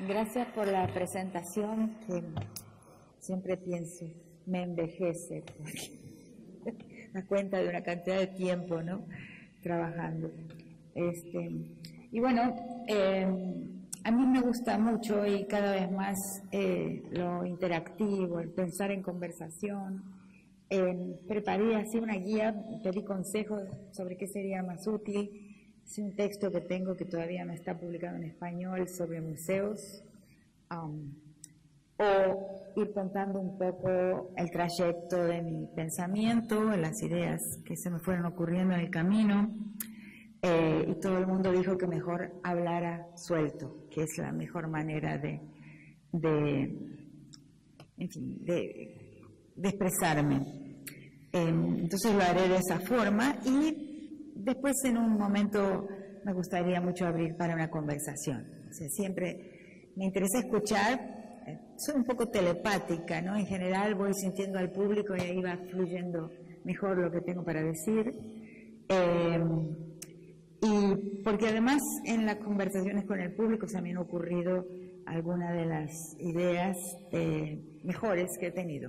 Gracias por la presentación, que siempre pienso, me envejece, porque da cuenta de una cantidad de tiempo, ¿no?, trabajando. Y bueno, a mí me gusta mucho y cada vez más lo interactivo, el pensar en conversación. Preparé así una guía, pedí consejos sobre qué sería más útil. Es un texto que tengo que todavía no está publicado en español sobre museos, o ir contando un poco el trayecto de mi pensamiento, las ideas que se me fueron ocurriendo en el camino, y todo el mundo dijo que mejor hablara suelto, que es la mejor manera de expresarme. Entonces lo haré de esa forma y después en un momento me gustaría mucho abrir para una conversación. O sea, siempre me interesa escuchar, soy un poco telepática, ¿no? En general voy sintiendo al público y ahí va fluyendo mejor lo que tengo para decir. Y porque además en las conversaciones con el público se me han ocurrido algunas de las ideas mejores que he tenido.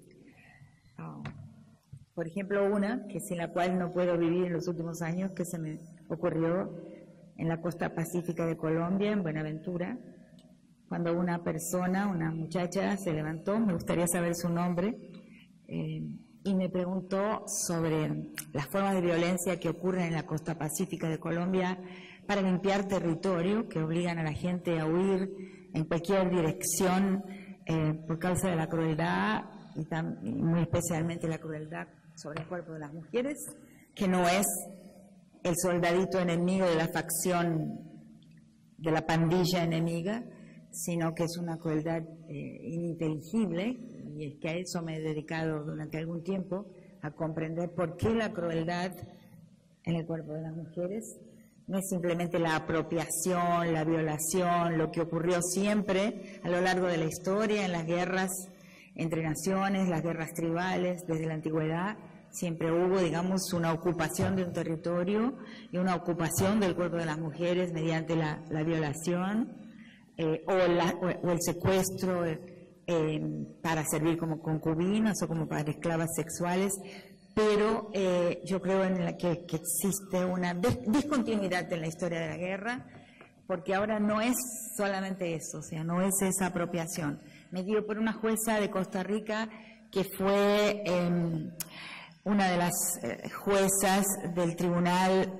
Por ejemplo, una que sin la cual no puedo vivir en los últimos años, que se me ocurrió en la costa pacífica de Colombia, en Buenaventura, cuando una persona, una muchacha, se levantó, me gustaría saber su nombre, y me preguntó sobre las formas de violencia que ocurren en la costa pacífica de Colombia para limpiar territorio, que obligan a la gente a huir en cualquier dirección por causa de la crueldad, y muy especialmente la crueldad sobre el cuerpo de las mujeres, que no es el soldadito enemigo de la facción, de la pandilla enemiga, sino que es una crueldad ininteligible, y es que a eso me he dedicado durante algún tiempo, a comprender por qué la crueldad en el cuerpo de las mujeres no es simplemente la apropiación, la violación, lo que ocurrió siempre a lo largo de la historia, en las guerras entre naciones, las guerras tribales, desde la antigüedad. Siempre hubo, digamos, una ocupación de un territorio y una ocupación del cuerpo de las mujeres mediante la violación o el secuestro para servir como concubinas o como para esclavas sexuales. Pero yo creo en que existe una discontinuidad en la historia de la guerra, porque ahora no es solamente eso, o sea, no es esa apropiación. Me dio por una jueza de Costa Rica que fue una de las juezas del tribunal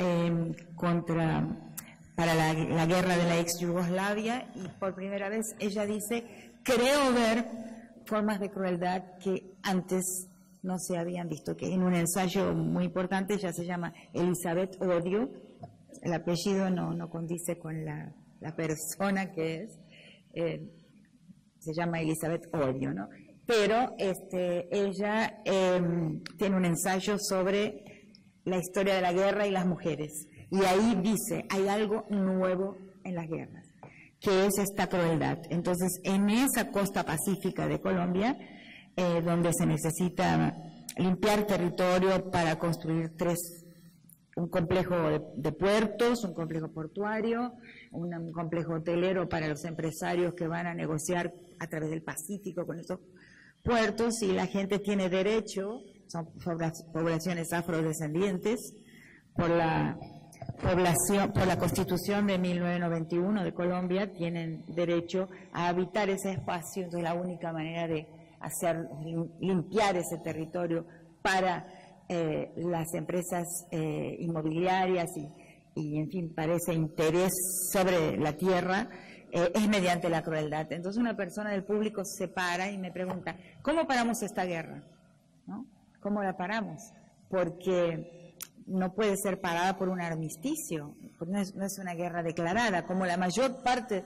para la guerra de la ex Yugoslavia, y por primera vez ella dice: creo ver formas de crueldad que antes no se habían visto, que en un ensayo muy importante. Ella se llama Elizabeth Odio, el apellido no condice con la persona que es, se llama Elizabeth Odio, ¿no? Pero ella tiene un ensayo sobre la historia de la guerra y las mujeres, y ahí dice, hay algo nuevo en las guerras, que es esta crueldad. Entonces, en esa costa pacífica de Colombia, donde se necesita limpiar territorio para construir un complejo de puertos, un complejo portuario, un complejo hotelero para los empresarios que van a negociar a través del Pacífico con esos puertos, y la gente tiene derecho, son poblaciones afrodescendientes, por la Constitución de 1991 de Colombia, tienen derecho a habitar ese espacio. Entonces la única manera de limpiar ese territorio para las empresas inmobiliarias y en fin, para ese interés sobre la tierra, es mediante la crueldad. Entonces una persona del público se para y me pregunta, ¿cómo paramos esta guerra? ¿No? ¿Cómo la paramos? Porque no puede ser parada por un armisticio, porque no es una guerra declarada, como la mayoría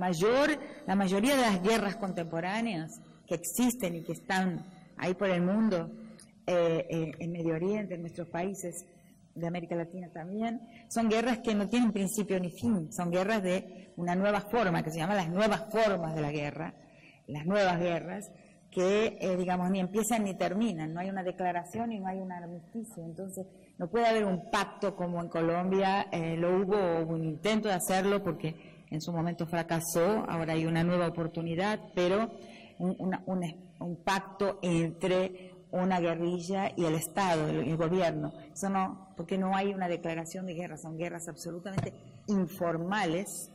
de las guerras contemporáneas que existen y que están ahí por el mundo, en Medio Oriente, en nuestros países de América Latina también, son guerras que no tienen principio ni fin, son guerras de una nueva forma, que se llama las nuevas formas de la guerra, las nuevas guerras, que digamos ni empiezan ni terminan, no hay una declaración y no hay un armisticio. Entonces no puede haber un pacto como en Colombia lo hubo un intento de hacerlo, porque en su momento fracasó, ahora hay una nueva oportunidad, pero un pacto entre una guerrilla y el Estado, el gobierno. Eso no, porque no hay una declaración de guerra, son guerras absolutamente informales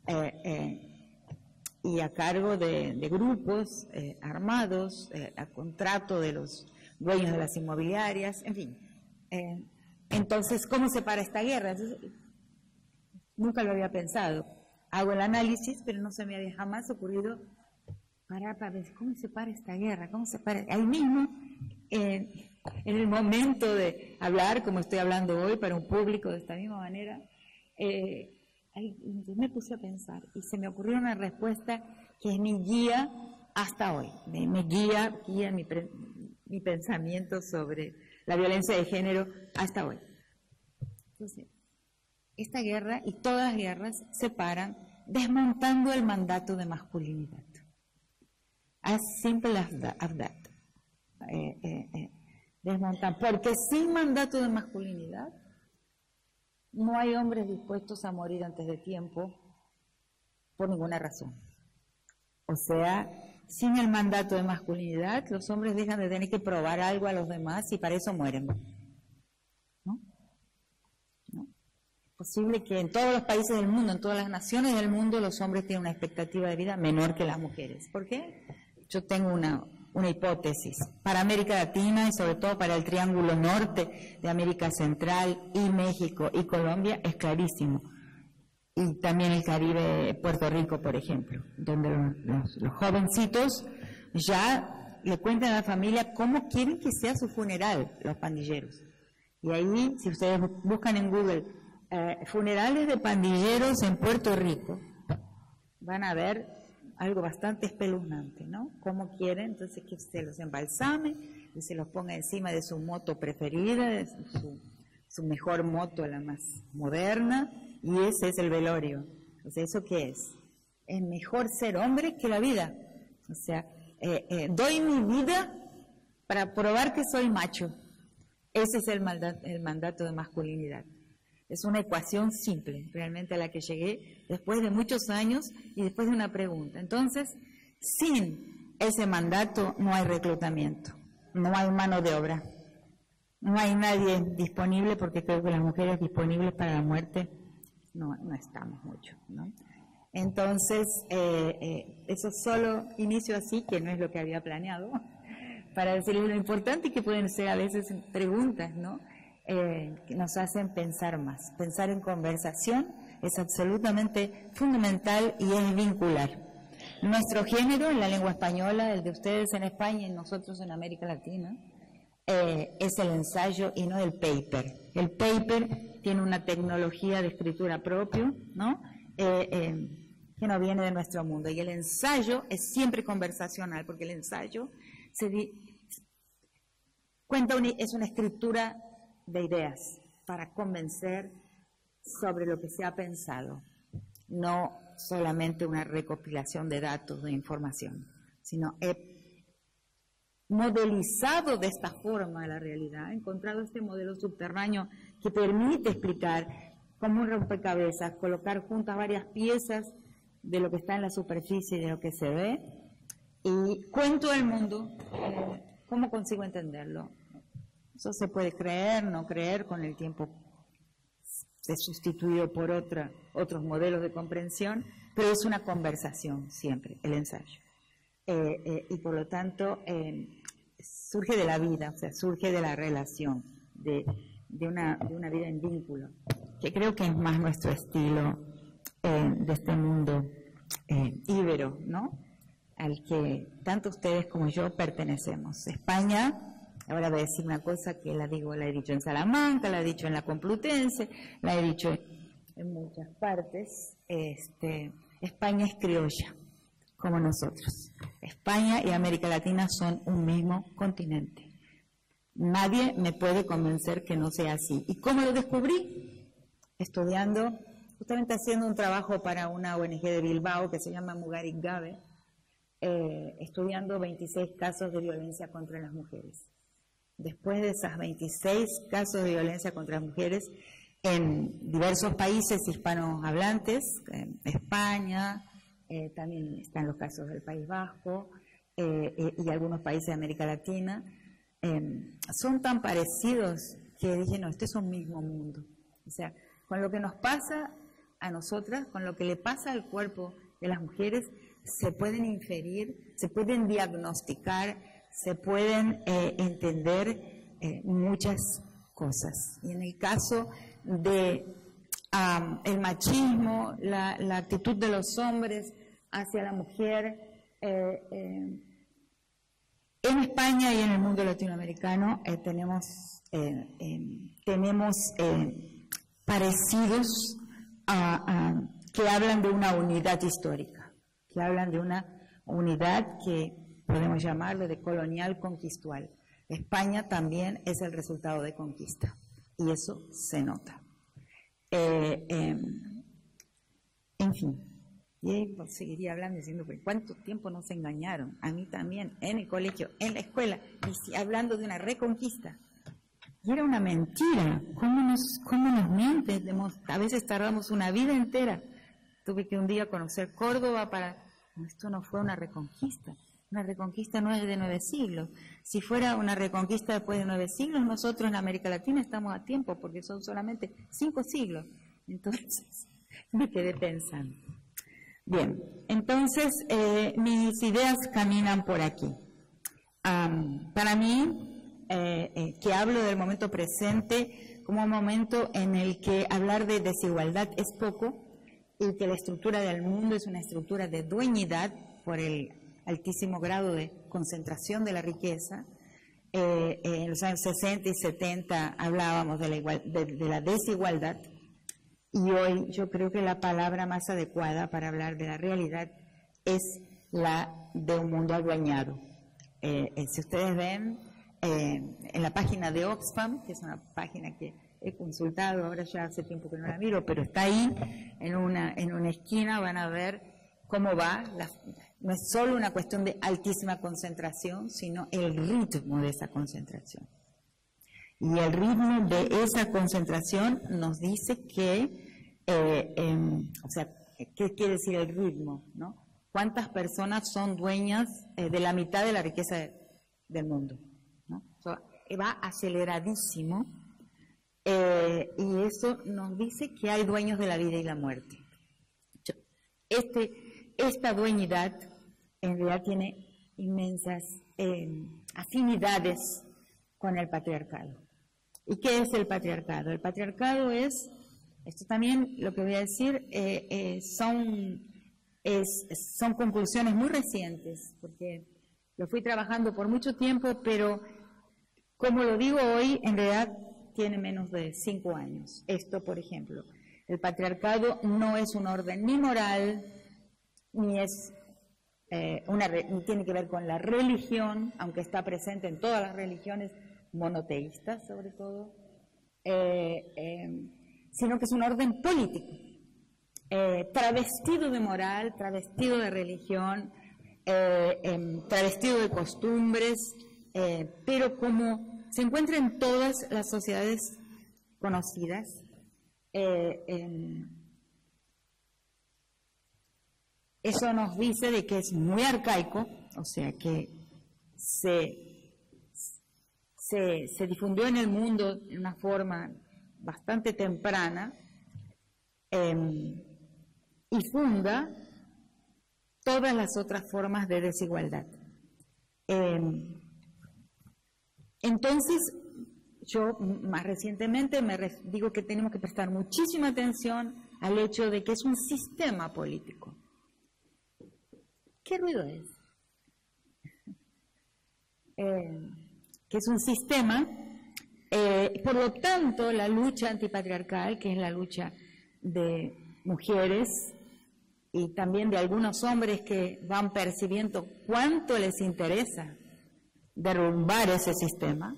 y a cargo de grupos armados, a contrato de los dueños de las inmobiliarias, en fin. Entonces, ¿cómo se para esta guerra? Entonces, nunca lo había pensado. Hago el análisis, pero no se me había jamás ocurrido parar para ver cómo se para esta guerra, cómo se para. Ahí mismo, en el momento de hablar, como estoy hablando hoy, para un público de esta misma manera, ahí me puse a pensar y se me ocurrió una respuesta que es mi guía hasta hoy. Me guía mi pensamiento sobre la violencia de género hasta hoy. Entonces, esta guerra y todas las guerras se paran desmontando el mandato de masculinidad. As simple as that. Desmontan. Porque sin mandato de masculinidad no hay hombres dispuestos a morir antes de tiempo por ninguna razón. O sea, sin el mandato de masculinidad, los hombres dejan de tener que probar algo a los demás y para eso mueren. ¿No? Es posible que en todos los países del mundo, en todas las naciones del mundo, los hombres tienen una expectativa de vida menor que las mujeres. ¿Por qué? Yo tengo una hipótesis. Para América Latina y sobre todo para el Triángulo Norte de América Central y México y Colombia es clarísimo. Y también el Caribe, Puerto Rico, por ejemplo, donde los jovencitos ya le cuentan a la familia cómo quieren que sea su funeral, los pandilleros. Y ahí, si ustedes buscan en Google funerales de pandilleros en Puerto Rico, van a ver algo bastante espeluznante, ¿no? Cómo quieren, entonces, que se los embalsame, que se los ponga encima de su moto preferida, de su mejor moto, la más moderna, y ese es el velorio. O sea, ¿eso qué es? Es mejor ser hombre que la vida. O sea, doy mi vida para probar que soy macho. Ese es el mandato de masculinidad. Es una ecuación simple, realmente a la que llegué después de muchos años y después de una pregunta. Entonces, sin ese mandato no hay reclutamiento, no hay mano de obra, no hay nadie disponible, porque creo que las mujeres disponibles para la muerte no estamos mucho, ¿no? Entonces, eso solo inicio así, que no es lo que había planeado, para decirles lo importante que pueden ser a veces preguntas, ¿no? Que nos hacen pensar más. Pensar en conversación es absolutamente fundamental y es vincular. Nuestro género en la lengua española, el de ustedes en España y nosotros en América Latina, es el ensayo y no el paper. El paper tiene una tecnología de escritura propia, ¿no? Que no viene de nuestro mundo. Y el ensayo es siempre conversacional, porque el ensayo es una escritura de ideas para convencer sobre lo que se ha pensado, no solamente una recopilación de datos, de información, sino he modelizado de esta forma la realidad, he encontrado este modelo subterráneo que permite explicar como un rompecabezas, colocar juntas varias piezas de lo que está en la superficie y de lo que se ve, y cuento al mundo cómo consigo entenderlo. Eso se puede creer, no creer, con el tiempo se sustituido por otros modelos de comprensión, pero es una conversación siempre, el ensayo. Y por lo tanto, surge de la vida, o sea, surge de la relación, de una vida en vínculo, que creo que es más nuestro estilo de este mundo íbero, ¿no? Al que tanto ustedes como yo pertenecemos. España, ahora voy a decir una cosa que la he dicho en Salamanca, la he dicho en la Complutense, la he dicho en muchas partes. España es criolla, como nosotros. España y América Latina son un mismo continente. Nadie me puede convencer que no sea así. ¿Y cómo lo descubrí? Estudiando, justamente haciendo un trabajo para una ONG de Bilbao que se llama Mugarik Gabe, estudiando 26 casos de violencia contra las mujeres. Después de esos 26 casos de violencia contra las mujeres, en diversos países hispanohablantes, España, también están los casos del País Vasco y algunos países de América Latina, son tan parecidos que dije, no, este es un mismo mundo. O sea, con lo que nos pasa a nosotras, con lo que le pasa al cuerpo de las mujeres, se pueden inferir, se pueden diagnosticar, se pueden entender muchas cosas. Y en el caso de el machismo, la actitud de los hombres hacia la mujer, en España y en el mundo latinoamericano tenemos parecidos que hablan de una unidad histórica, que hablan de una unidad que podemos llamarlo de colonial conquistual. España también es el resultado de conquista, y eso se nota. En fin, y ahí seguiría hablando diciendo, ¿cuánto tiempo nos engañaron? A mí también, en el colegio, en la escuela, y hablando de una reconquista. Y era una mentira. ¿Cómo nos mienten? A veces tardamos una vida entera. Tuve que un día conocer Córdoba para... Esto no fue una reconquista. Una reconquista no es de 9 siglos. Si fuera una reconquista después de 9 siglos, nosotros en América Latina estamos a tiempo, porque son solamente 5 siglos. Entonces, me quedé pensando. Bien, entonces mis ideas caminan por aquí. Para mí, que hablo del momento presente como un momento en el que hablar de desigualdad es poco y que la estructura del mundo es una estructura de dueñidad por el altísimo grado de concentración de la riqueza. En los años 60 y 70 hablábamos de la desigualdad, y hoy yo creo que la palabra más adecuada para hablar de la realidad es la de un mundo adueñado. Si ustedes ven en la página de Oxfam, que es una página que he consultado, ahora ya hace tiempo que no la miro, pero está ahí, en una esquina van a ver cómo va. No es solo una cuestión de altísima concentración, sino el ritmo de esa concentración. Y el ritmo de esa concentración nos dice que, o sea, ¿qué quiere decir el ritmo, no? ¿Cuántas personas son dueñas de la mitad de la riqueza del mundo, ¿no? O sea, va aceleradísimo, y eso nos dice que hay dueños de la vida y la muerte. Esta dueñidad en realidad tiene inmensas afinidades con el patriarcado. ¿Y qué es el patriarcado? El patriarcado es, esto también lo que voy a decir, son conclusiones muy recientes, porque lo fui trabajando por mucho tiempo, pero como lo digo hoy, en realidad tiene menos de 5 años. Esto, por ejemplo, el patriarcado no es un orden ni moral, ni es ni tiene que ver con la religión, aunque está presente en todas las religiones monoteístas, sobre todo, sino que es un orden político, travestido de moral, travestido de religión, travestido de costumbres, pero como se encuentra en todas las sociedades conocidas, eso nos dice de que es muy arcaico, o sea que se difundió en el mundo de una forma bastante temprana, y funda todas las otras formas de desigualdad. Entonces, yo más recientemente digo que tenemos que prestar muchísima atención al hecho de que es un sistema político. ¿Qué ruido es? Que es un sistema, por lo tanto, la lucha antipatriarcal, que es la lucha de mujeres y también de algunos hombres que van percibiendo cuánto les interesa derrumbar ese sistema,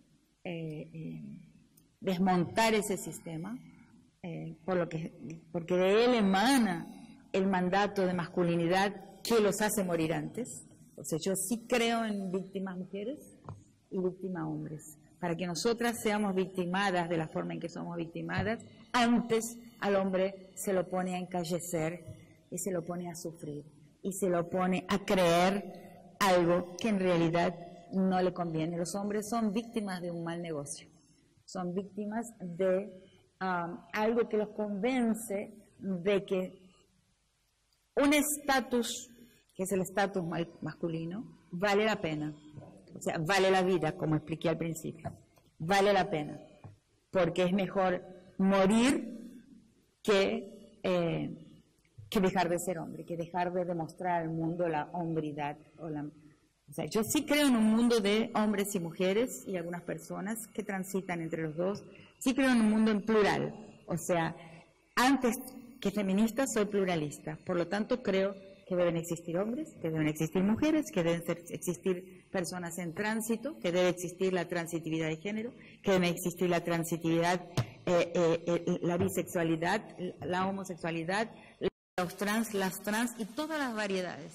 desmontar ese sistema, porque de él emana el mandato de masculinidad que los hace morir antes. O sea, yo sí creo en víctimas mujeres y víctimas hombres, para que nosotras seamos victimadas de la forma en que somos victimadas, antes al hombre se lo pone a encallecer y se lo pone a sufrir y se lo pone a creer algo que en realidad no le conviene. Los hombres son víctimas de un mal negocio, son víctimas de algo que los convence de que un estatus, que es el estatus masculino, vale la pena. O sea, vale la vida, como expliqué al principio. Vale la pena, porque es mejor morir que dejar de ser hombre, que dejar de demostrar al mundo la hombridad. O sea, yo sí creo en un mundo de hombres y mujeres y algunas personas que transitan entre los dos. Sí creo en un mundo en plural. O sea, antes que feminista soy pluralista. Por lo tanto, creo que deben existir hombres, que deben existir mujeres, que deben existir personas en tránsito, que debe existir la transitividad de género, que debe existir la transitividad, la bisexualidad, la homosexualidad, los trans, las trans y todas las variedades.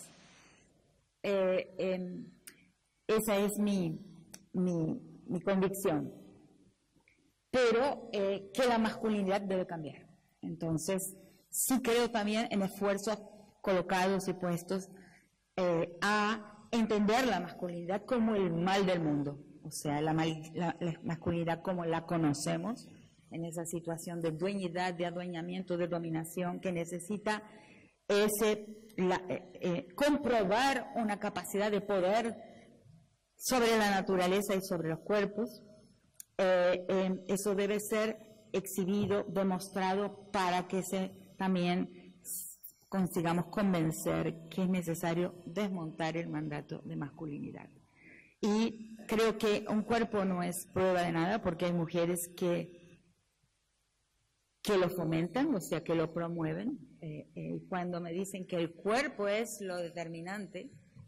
Esa es mi convicción. Pero que la masculinidad debe cambiar. Entonces, sí creo también en esfuerzos colocados y puestos a entender la masculinidad como el mal del mundo, o sea, la masculinidad como la conocemos, en esa situación de dueñidad, de adueñamiento, de dominación, que necesita comprobar una capacidad de poder sobre la naturaleza y sobre los cuerpos. Eso debe ser exhibido, demostrado, para que también consigamos convencer que es necesario desmontar el mandato de masculinidad. Y creo que un cuerpo no es prueba de nada, porque hay mujeres que lo fomentan, o sea, que lo promueven. Cuando me dicen que el cuerpo es lo determinante,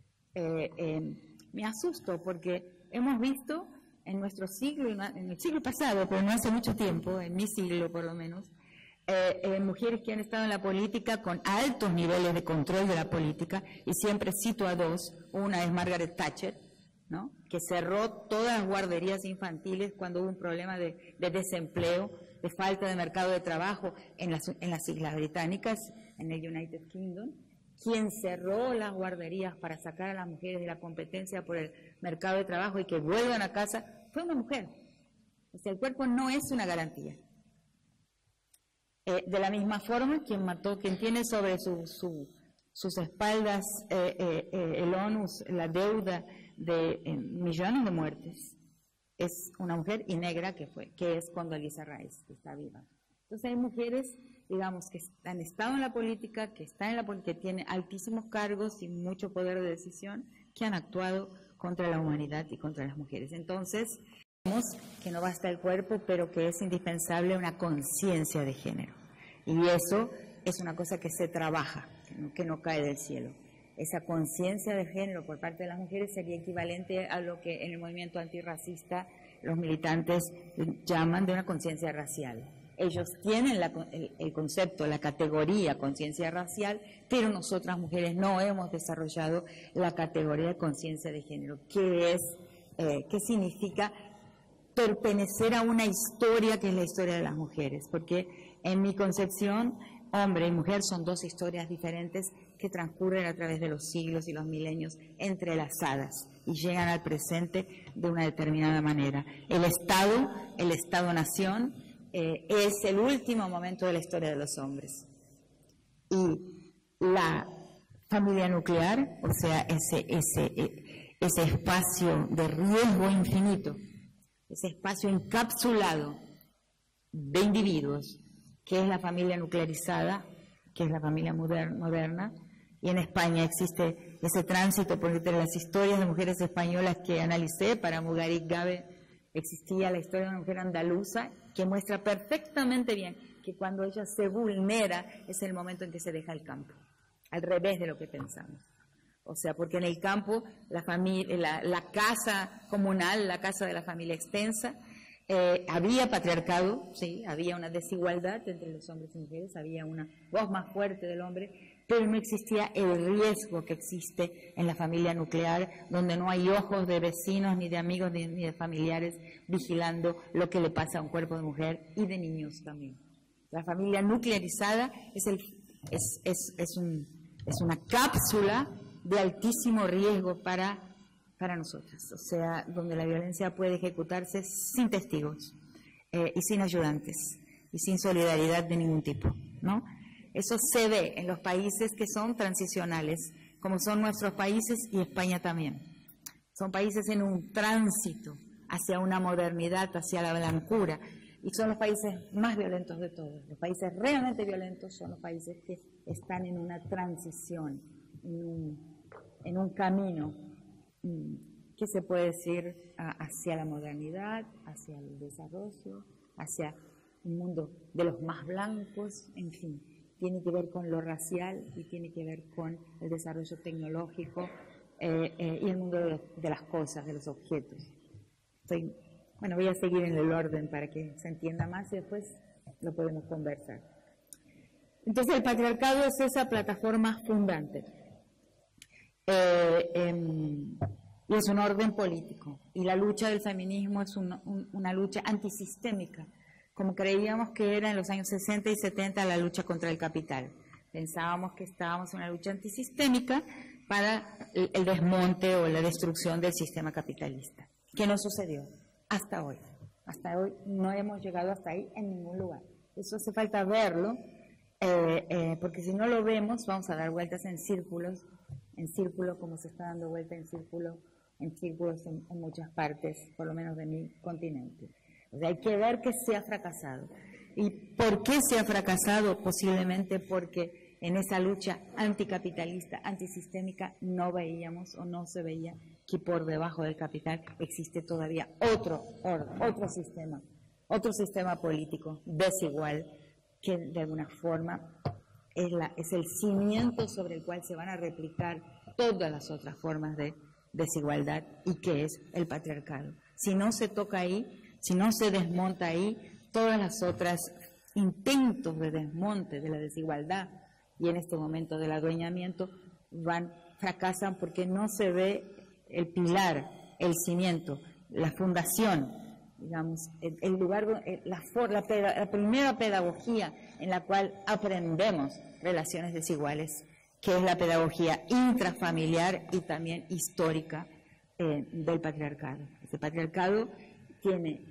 me asusto, porque hemos visto en nuestro siglo, en el siglo pasado, pero no hace mucho tiempo, en mi siglo por lo menos, mujeres que han estado en la política con altos niveles de control de la política, y siempre cito a dos. Una es Margaret Thatcher, ¿no?, que cerró todas las guarderías infantiles cuando hubo un problema de desempleo, de falta de mercado de trabajo en las Islas Británicas, en el United Kingdom. Quien cerró las guarderías para sacar a las mujeres de la competencia por el mercado de trabajo y que vuelvan a casa fue una mujer. O sea, el cuerpo no es una garantía. De la misma forma, quien tiene sobre sus espaldas el onus, la deuda de millones de muertes, es una mujer, y negra que es Condoleezza Rice, que está viva. Entonces hay mujeres, digamos, que han estado en la política, que tienen altísimos cargos y mucho poder de decisión, que han actuado contra la humanidad y contra las mujeres. Entonces, vemos que no basta el cuerpo, pero que es indispensable una conciencia de género. Y eso es una cosa que se trabaja, que no cae del cielo. Esa conciencia de género por parte de las mujeres sería equivalente a lo que en el movimiento antirracista los militantes llaman de una conciencia racial. Ellos tienen el concepto, la categoría conciencia racial, pero nosotras mujeres no hemos desarrollado la categoría de conciencia de género, que significa pertenecer a una historia que es la historia de las mujeres, porque en mi concepción, hombre y mujer son dos historias diferentes que transcurren a través de los siglos y los milenios entrelazadas y llegan al presente de una determinada manera. El Estado-nación, es el último momento de la historia de los hombres. Y la familia nuclear, o sea, ese espacio de riesgo infinito, ese espacio encapsulado de individuos, que es la familia nuclearizada, que es la familia moderna, y en España existe ese tránsito, porque entre las historias de mujeres españolas que analicé para Mugarit Gabe, existía la historia de una mujer andaluza que muestra perfectamente bien que cuando ella se vulnera es el momento en que se deja el campo, al revés de lo que pensamos. O sea, porque en el campo la casa comunal, la casa de la familia extensa, había patriarcado, sí, había una desigualdad entre los hombres y mujeres, había una voz más fuerte del hombre, pero no existía el riesgo que existe en la familia nuclear, donde no hay ojos de vecinos, ni de amigos, ni de familiares vigilando lo que le pasa a un cuerpo de mujer y de niños también. La familia nuclearizada es una cápsula de altísimo riesgo para nosotras, o sea, donde la violencia puede ejecutarse sin testigos y sin ayudantes y sin solidaridad de ningún tipo, ¿no? Eso se ve en los países que son transicionales, como son nuestros países y España también. Son países en un tránsito hacia una modernidad, hacia la blancura, y son los países más violentos de todos. Los países realmente violentos son los países que están en una transición, en un camino, ¿qué se puede decir? Hacia la modernidad, hacia el desarrollo, hacia un mundo de los más blancos, en fin. Tiene que ver con lo racial y tiene que ver con el desarrollo tecnológico y el mundo de las cosas, de los objetos. Voy a seguir en el orden para que se entienda más y después lo podemos conversar. Entonces, el patriarcado es esa plataforma fundante. Y es un orden político. Y la lucha del feminismo es una lucha antisistémica, como creíamos que era en los años 60 y 70 la lucha contra el capital. Pensábamos que estábamos en una lucha antisistémica para el desmonte o la destrucción del sistema capitalista, que no sucedió hasta hoy. Hasta hoy no hemos llegado hasta ahí en ningún lugar. Eso hace falta verlo, porque si no lo vemos vamos a dar vueltas en círculos, como se está dando vuelta en círculos en muchas partes, por lo menos de mi continente. O sea, hay que ver que se ha fracasado. ¿Y por qué se ha fracasado? Posiblemente porque en esa lucha anticapitalista, antisistémica, no veíamos o no se veía que por debajo del capital existe todavía otro sistema político desigual que de alguna forma es el cimiento sobre el cual se van a replicar todas las otras formas de desigualdad y que es el patriarcado. Si no se toca ahí, si no se desmonta ahí, todas las otras intentos de desmonte de la desigualdad y en este momento del adueñamiento fracasan porque no se ve el pilar, el cimiento, la fundación, digamos, el lugar, la primera pedagogía en la cual aprendemos relaciones desiguales, que es la pedagogía intrafamiliar y también histórica del patriarcado. Ese patriarcado tiene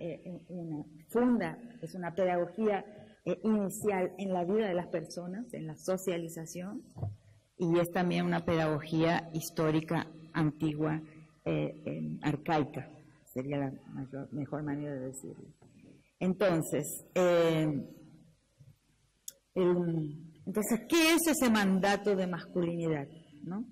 es una pedagogía inicial en la vida de las personas, en la socialización, y es también una pedagogía histórica antigua, arcaica, sería la mejor manera de decirlo. Entonces, ¿qué es ese mandato de masculinidad? ¿No?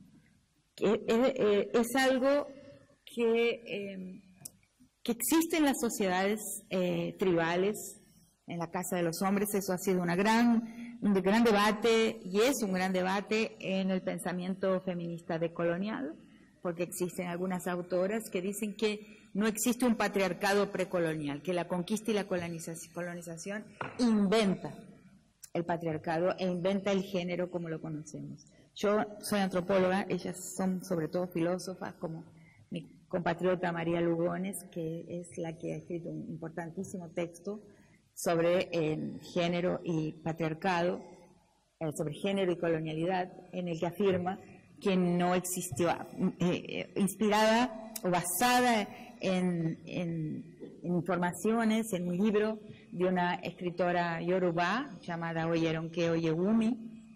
Es algo que existe en las sociedades tribales, en la casa de los hombres. Eso ha sido un gran debate y es un gran debate en el pensamiento feminista decolonial, porque existen algunas autoras que dicen que no existe un patriarcado precolonial, que la conquista y la colonización inventa el patriarcado e inventa el género como lo conocemos. Yo soy antropóloga, ellas son sobre todo filósofas, como mi compatriota María Lugones, que es la que ha escrito un importantísimo texto sobre género y patriarcado, sobre género y colonialidad, en el que afirma que no existió, inspirada o basada en informaciones, en un libro de una escritora yoruba llamada Oyeronke Oyewumi,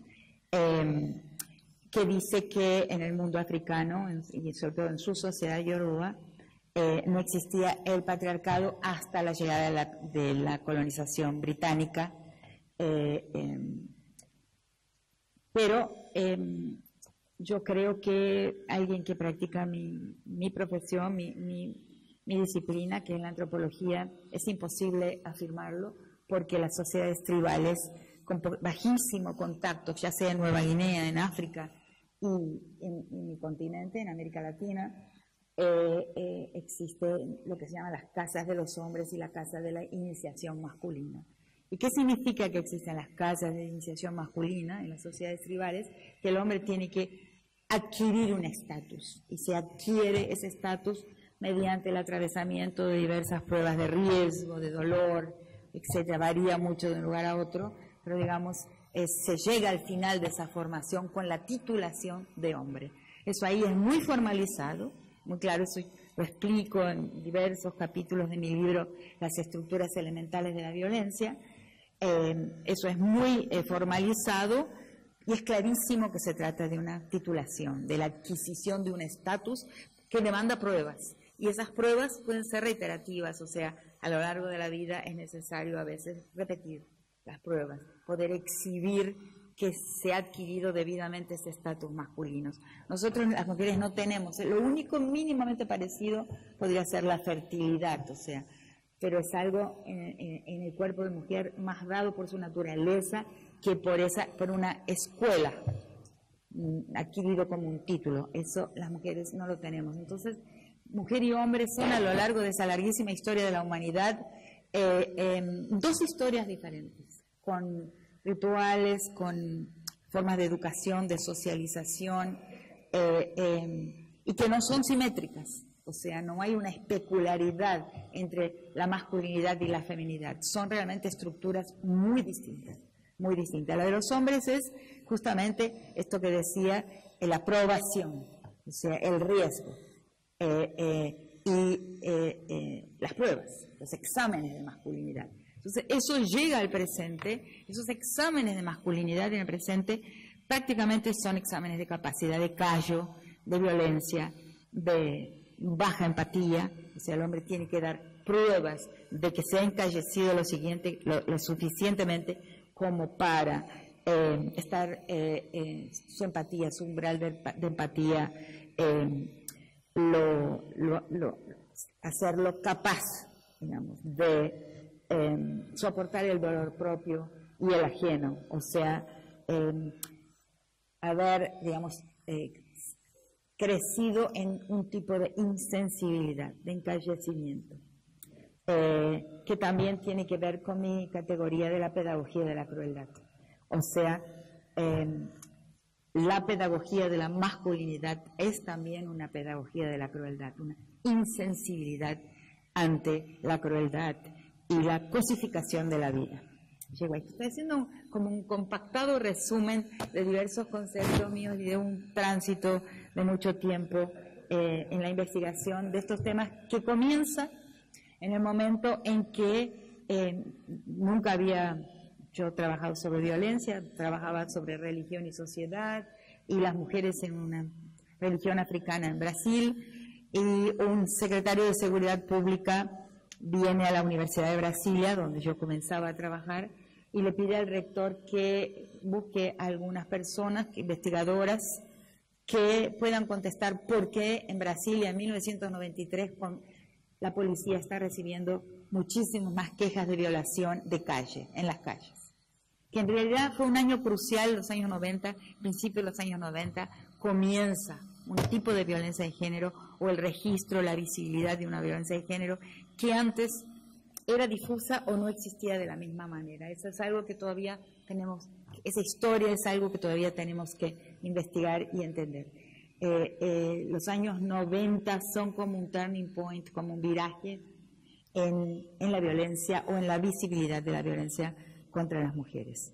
que dice que en el mundo africano, y sobre todo en su sociedad yoruba, no existía el patriarcado hasta la llegada de la colonización británica, pero yo creo que alguien que practica mi profesión, mi disciplina, que es la antropología, es imposible afirmarlo, porque las sociedades tribales con bajísimo contacto, ya sea en Nueva Guinea, en África y en mi continente, en América Latina, existe lo que se llama las casas de los hombres y la casa de la iniciación masculina. ¿Y qué significa que existen las casas de iniciación masculina en las sociedades tribales? Que el hombre tiene que adquirir un estatus, y se adquiere ese estatus mediante el atravesamiento de diversas pruebas de riesgo, de dolor, etcétera. Varía mucho de un lugar a otro, pero digamos, se llega al final de esa formación con la titulación de hombre. Eso ahí es muy formalizado, muy claro, eso lo explico en diversos capítulos de mi libro, Las estructuras elementales de la violencia. Eso es muy formalizado y es clarísimo que se trata de una titulación, de la adquisición de un estatus que demanda pruebas. Y esas pruebas pueden ser reiterativas, o sea, a lo largo de la vida es necesario a veces repetir las pruebas, poder exhibir que se ha adquirido debidamente ese estatus masculino. Nosotros las mujeres no tenemos, lo único mínimamente parecido podría ser la fertilidad, o sea, pero es algo en el cuerpo de mujer más dado por su naturaleza que por una escuela adquirido como un título. Eso las mujeres no lo tenemos. Entonces, mujer y hombre son a lo largo de esa larguísima historia de la humanidad dos historias diferentes, con rituales, con formas de educación, de socialización, y que no son simétricas. O sea, no hay una especularidad entre la masculinidad y la feminidad. Son realmente estructuras muy distintas, muy distintas. La de los hombres es justamente esto que decía, la aprobación, o sea, el riesgo, y las pruebas, los exámenes de masculinidad. Entonces, eso llega al presente, esos exámenes de masculinidad en el presente prácticamente son exámenes de capacidad de callo, de violencia, de baja empatía, o sea, el hombre tiene que dar pruebas de que se ha encallecido lo suficientemente como para su empatía, su umbral de empatía, hacerlo capaz, digamos, de soportar el dolor propio y el ajeno, o sea, haber, digamos, crecido en un tipo de insensibilidad, de encallecimiento, que también tiene que ver con mi categoría de la pedagogía de la crueldad. O sea, la pedagogía de la masculinidad es también una pedagogía de la crueldad, una insensibilidad ante la crueldad y la cosificación de la vida. Estoy haciendo como un compactado resumen de diversos conceptos míos y de un tránsito de mucho tiempo en la investigación de estos temas, que comienza en el momento en que nunca había yo trabajado sobre violencia, trabajaba sobre religión y sociedad y las mujeres en una religión africana en Brasil, y un secretario de Seguridad Pública viene a la Universidad de Brasilia, donde yo comenzaba a trabajar, y le pide al rector que busque a algunas personas, investigadoras, que puedan contestar por qué en Brasilia en 1993 la policía está recibiendo muchísimas más quejas de violación de calle, en las calles. Que en realidad fue un año crucial, los años 90, principio de los años 90, comienza un tipo de violencia de género, o el registro, la visibilidad de una violencia de género, que antes era difusa o no existía de la misma manera. Eso es algo que todavía tenemos, esa historia es algo que todavía tenemos que investigar y entender. Los años 90 son como un turning point, como un viraje en la violencia o en la visibilidad de la violencia contra las mujeres.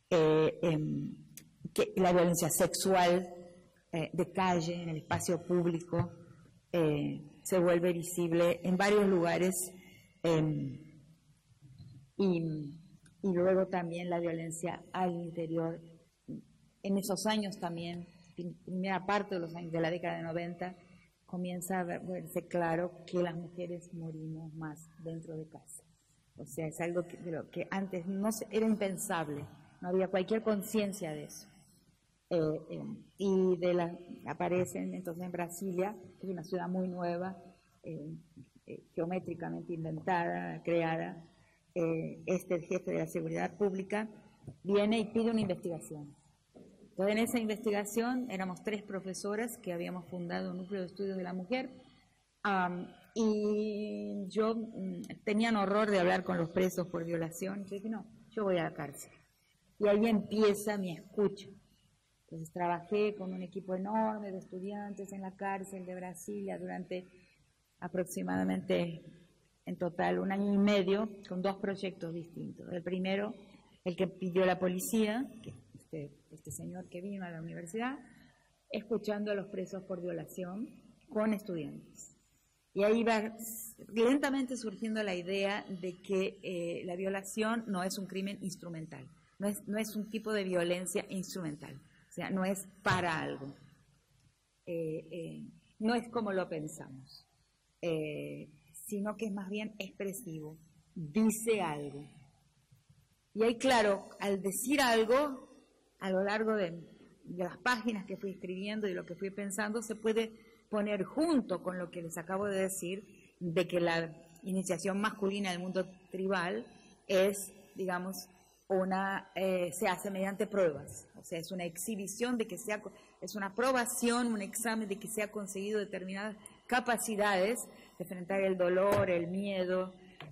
Que la violencia sexual de calle, en el espacio público, se vuelve visible en varios lugares, y luego también la violencia al interior. En esos años también, primera parte de los años de la década de 90, comienza a verse claro que las mujeres morimos más dentro de casa. O sea, es algo de lo que antes era impensable, no había cualquier conciencia de eso. Y aparecen entonces en Brasilia, que es una ciudad muy nueva, geométricamente inventada, creada. El jefe de la Seguridad Pública viene y pide una investigación. Entonces, en esa investigación éramos 3 profesoras que habíamos fundado un núcleo de estudios de la mujer, y yo tenían horror de hablar con los presos por violación. Yo dije, no, yo voy a la cárcel. Y ahí empieza mi escucha. Entonces trabajé con un equipo enorme de estudiantes en la cárcel de Brasilia durante aproximadamente, en total, 1 año y medio, con 2 proyectos distintos. El primero, el que pidió la policía, que este señor que vino a la universidad, escuchando a los presos por violación con estudiantes. Y ahí va lentamente surgiendo la idea de que la violación no es un crimen instrumental, no es un tipo de violencia instrumental, o sea, no es para algo, no es como lo pensamos, sino que es más bien expresivo, dice algo. Y ahí, claro, al decir algo, a lo largo de las páginas que fui escribiendo y lo que fui pensando, se puede poner junto con lo que les acabo de decir, de que la iniciación masculina del mundo tribal es, digamos, se hace mediante pruebas, o sea, es una exhibición de que es una aprobación, un examen de que se ha conseguido determinadas capacidades de enfrentar el dolor, el miedo,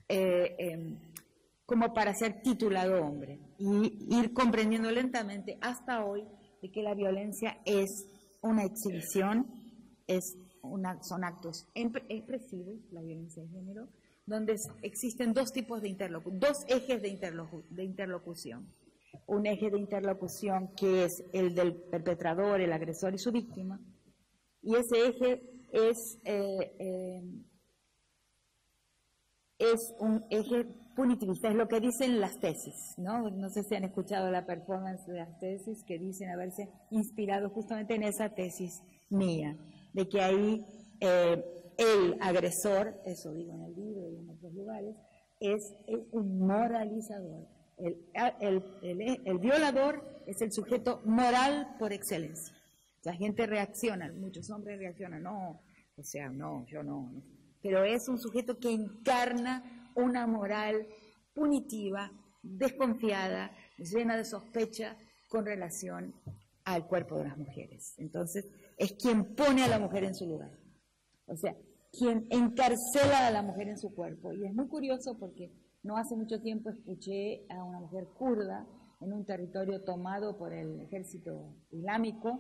como para ser titulado hombre, y ir comprendiendo lentamente hasta hoy de que la violencia es una exhibición, son actos expresivos, la violencia de género, donde existen 2 tipos de dos ejes de interlocución. Un eje de interlocución que es el del perpetrador, el agresor y su víctima, y ese eje es un eje punitivista, es lo que dicen las tesis, ¿no? No sé si han escuchado la performance de las tesis que dicen haberse inspirado justamente en esa tesis mía, de que ahí el agresor, eso digo en el libro y en otros lugares, es un moralizador. El violador es el sujeto moral por excelencia. La gente reacciona, muchos hombres reaccionan, no, o sea, no, yo no. Pero es un sujeto que encarna una moral punitiva, desconfiada, llena de sospecha con relación al cuerpo de las mujeres. Entonces, es quien pone a la mujer en su lugar. O sea, quien encarcela a la mujer en su cuerpo. Y es muy curioso porque no hace mucho tiempo escuché a una mujer kurda en un territorio tomado por el ejército islámico,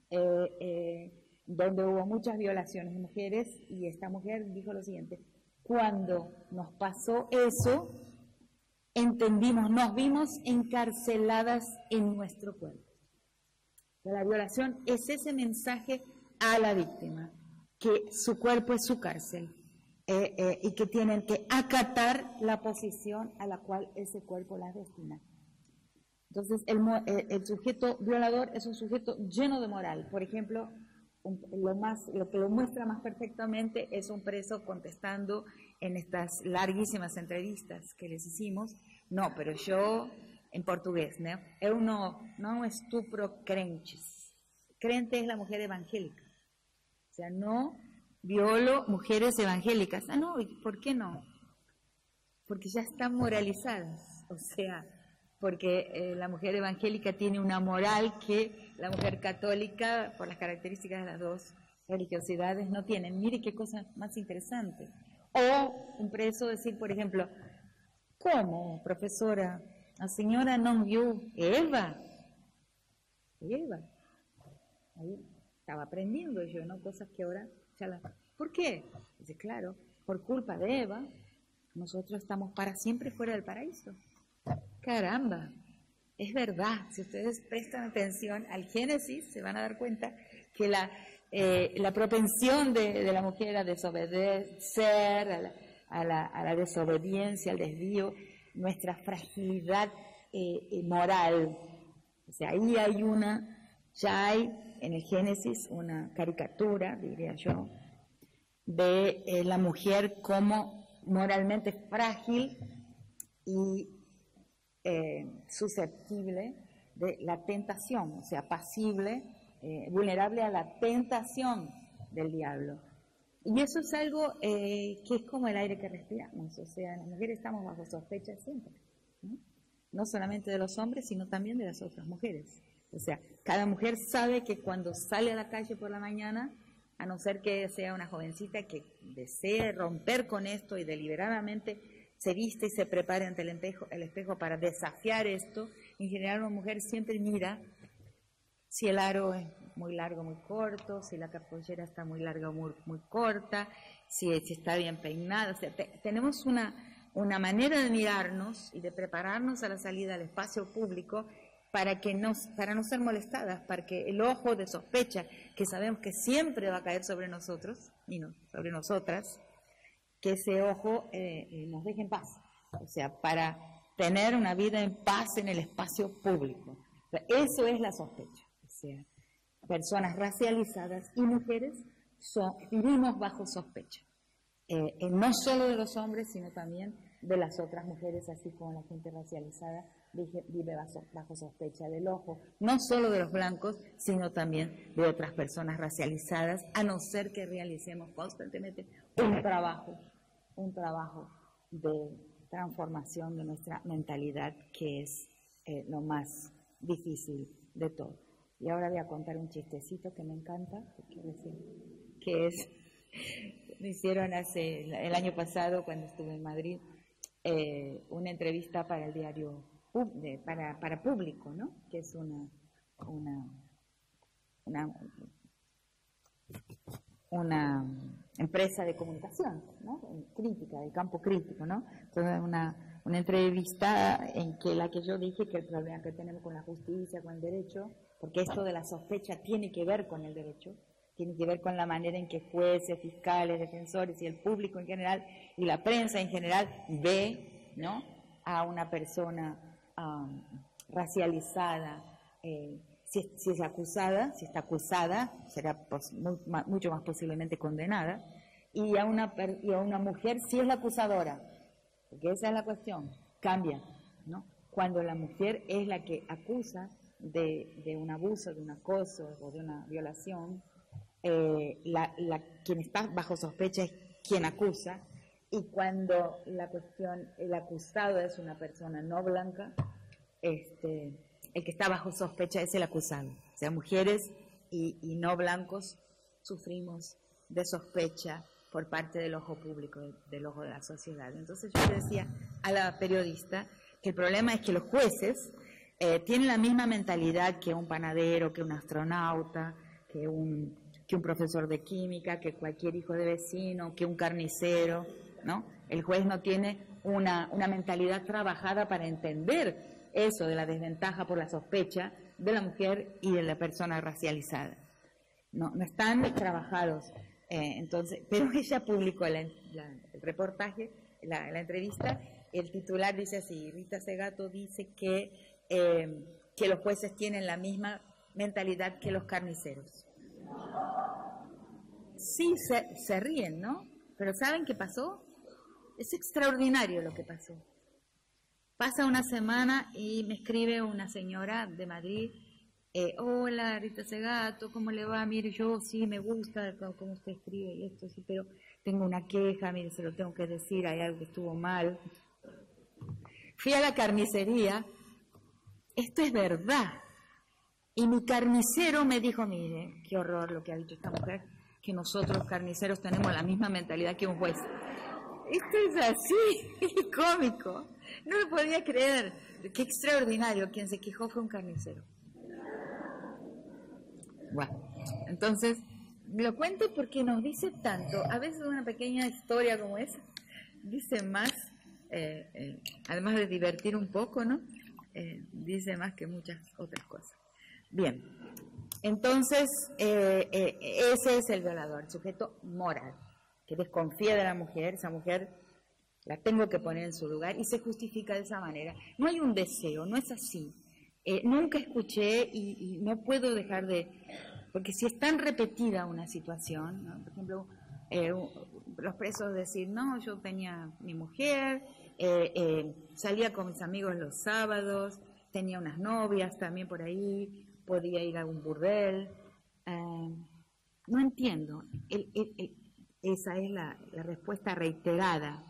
donde hubo muchas violaciones de mujeres, y esta mujer dijo lo siguiente: cuando nos pasó eso, entendimos, nos vimos encarceladas en nuestro cuerpo. La violación es ese mensaje a la víctima, que su cuerpo es su cárcel, y que tienen que acatar la posición a la cual ese cuerpo las destina. Entonces, el sujeto violador es un sujeto lleno de moral. Por ejemplo, lo que lo muestra más perfectamente es un preso contestando en estas larguísimas entrevistas que les hicimos: no, pero yo, en portugués, ¿no? Eu no estupro crentes. Crente es la mujer evangélica. O sea, no violo mujeres evangélicas. Ah, no, ¿por qué no? Porque ya están moralizadas. O sea, porque la mujer evangélica tiene una moral que la mujer católica, por las características de las 2 religiosidades, no tiene. Mire qué cosa más interesante. O un preso decir, por ejemplo: ¿cómo, profesora? La señora non viu Eva. Eva. Ahí estaba aprendiendo yo, ¿no? Cosas que ahora ya las... ¿Por qué? Dice, claro, por culpa de Eva, nosotros estamos para siempre fuera del paraíso. Caramba, es verdad. Si ustedes prestan atención al Génesis, se van a dar cuenta que la propensión de la mujer a desobedecer, a la desobediencia, al desvío, nuestra fragilidad moral. O sea, ahí ya hay en el Génesis una caricatura, diría yo, de la mujer como moralmente frágil y susceptible de la tentación, o sea, pasible, vulnerable a la tentación del diablo. Y eso es algo que es como el aire que respiramos, o sea, las mujeres estamos bajo sospecha siempre, ¿no? No solamente de los hombres, sino también de las otras mujeres. O sea, cada mujer sabe que cuando sale a la calle por la mañana, a no ser que sea una jovencita que desee romper con esto y deliberadamente se viste y se prepare ante el espejo para desafiar esto, en general una mujer siempre mira si el aro es muy largo o muy corto, si la capollera está muy larga o muy corta, si está bien peinada. O sea, tenemos una manera de mirarnos y de prepararnos a la salida al espacio público para no ser molestadas, para que el ojo de sospecha, que sabemos que siempre va a caer sobre nosotros y no sobre nosotras, que ese ojo nos deje en paz. O sea, para tener una vida en paz en el espacio público. O sea, eso es la sospecha. O sea, personas racializadas y mujeres vivimos bajo sospecha. No solo de los hombres, sino también de las otras mujeres, así como la gente racializada vive bajo sospecha del ojo, no solo de los blancos, sino también de otras personas racializadas, a no ser que realicemos constantemente un trabajo de transformación de nuestra mentalidad, que es lo más difícil de todo. Y ahora voy a contar un chistecito que me encanta, que es, me hicieron el año pasado, cuando estuve en Madrid, una entrevista para el diario, para Público, ¿no? Que es una empresa de comunicación, ¿no? Crítica, del campo crítico, ¿no? Entonces una entrevista en la que yo dije que el problema que tenemos con la justicia, con el derecho, porque esto de la sospecha tiene que ver con el derecho, tiene que ver con la manera en que jueces, fiscales, defensores y el público en general y la prensa en general ve, ¿no?, a una persona racializada, si es acusada, si está acusada, será mucho más posiblemente condenada, y a una mujer si es la acusadora, porque esa es la cuestión, cambia, ¿no? Cuando la mujer es la que acusa de un abuso, de un acoso o de una violación, quien está bajo sospecha es quien acusa, y cuando el acusado es una persona no blanca, el que está bajo sospecha es el acusado. O sea, mujeres y no blancos sufrimos de sospecha por parte del ojo público, del ojo de la sociedad. Entonces yo le decía a la periodista que el problema es que los jueces tienen la misma mentalidad que un panadero, que un astronauta, que un profesor de química, que cualquier hijo de vecino, que un carnicero, ¿no? El juez no tiene una mentalidad trabajada para entender eso de la desventaja por la sospecha de la mujer y de la persona racializada. No están trabajados. Entonces, pero ella publicó el reportaje, la entrevista, el titular dice así: Rita Segato dice que los jueces tienen la misma mentalidad que los carniceros. Sí, se ríen, ¿no? Pero ¿saben qué pasó? Es extraordinario lo que pasó. Pasa una semana y me escribe una señora de Madrid: hola, Rita Segato, ¿cómo le va? Mire, yo sí me gusta cómo usted escribe y esto, sí, pero tengo una queja, mire, se lo tengo que decir, hay algo que estuvo mal. Fui a la carnicería, esto es verdad, y mi carnicero me dijo: mire, qué horror lo que ha dicho esta mujer, que nosotros carniceros tenemos la misma mentalidad que un juez. Esto es así, cómico, no lo podía creer, qué extraordinario, quien se quejó fue un carnicero. Bueno, entonces, lo cuento porque nos dice tanto. A veces una pequeña historia como esa dice más, además de divertir un poco, ¿no? Dice más que muchas otras cosas. Bien, entonces, ese es el violador, el sujeto moral, que desconfía de la mujer. Esa mujer la tengo que poner en su lugar y se justifica de esa manera. No hay un deseo, no es así. Nunca escuché y no puedo dejar porque si es tan repetida una situación, ¿no? Por ejemplo, los presos decir: no, yo tenía mi mujer, salía con mis amigos los sábados, tenía unas novias también por ahí, podía ir a un burdel. No entiendo. Esa es la respuesta reiterada.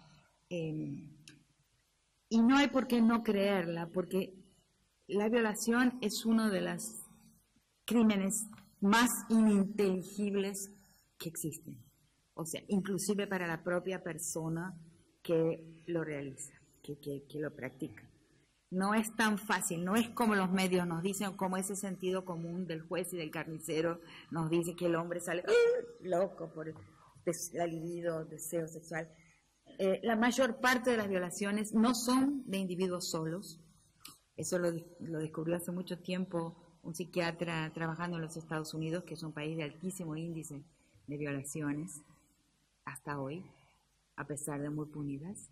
Y no hay por qué no creerla, porque la violación es uno de los crímenes más ininteligibles que existen. O sea, inclusive para la propia persona que lo realiza, que lo practica. No es tan fácil, no es como los medios nos dicen, como ese sentido común del juez y del carnicero nos dice que el hombre sale loco por la libido, deseo sexual. La mayor parte de las violaciones no son de individuos solos. Eso lo descubrió hace mucho tiempo un psiquiatra trabajando en los Estados Unidos, que es un país de altísimo índice de violaciones hasta hoy, a pesar de muy punidas.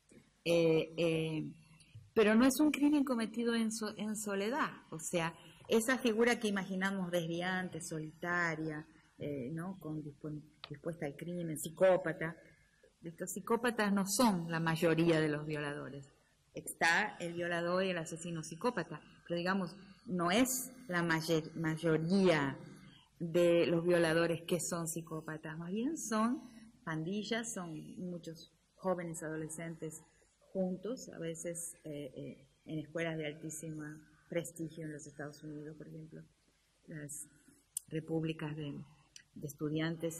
Pero no es un crimen cometido en soledad. O sea, esa figura que imaginamos desviante, solitaria, ¿no? Dispuesta al crimen, psicópata. Estos psicópatas no son la mayoría de los violadores. Está el violador y el asesino psicópata, pero digamos, no es la mayoría de los violadores que son psicópatas, más bien son pandillas, son muchos jóvenes adolescentes juntos, a veces en escuelas de altísimo prestigio en los Estados Unidos, por ejemplo, las repúblicas de estudiantes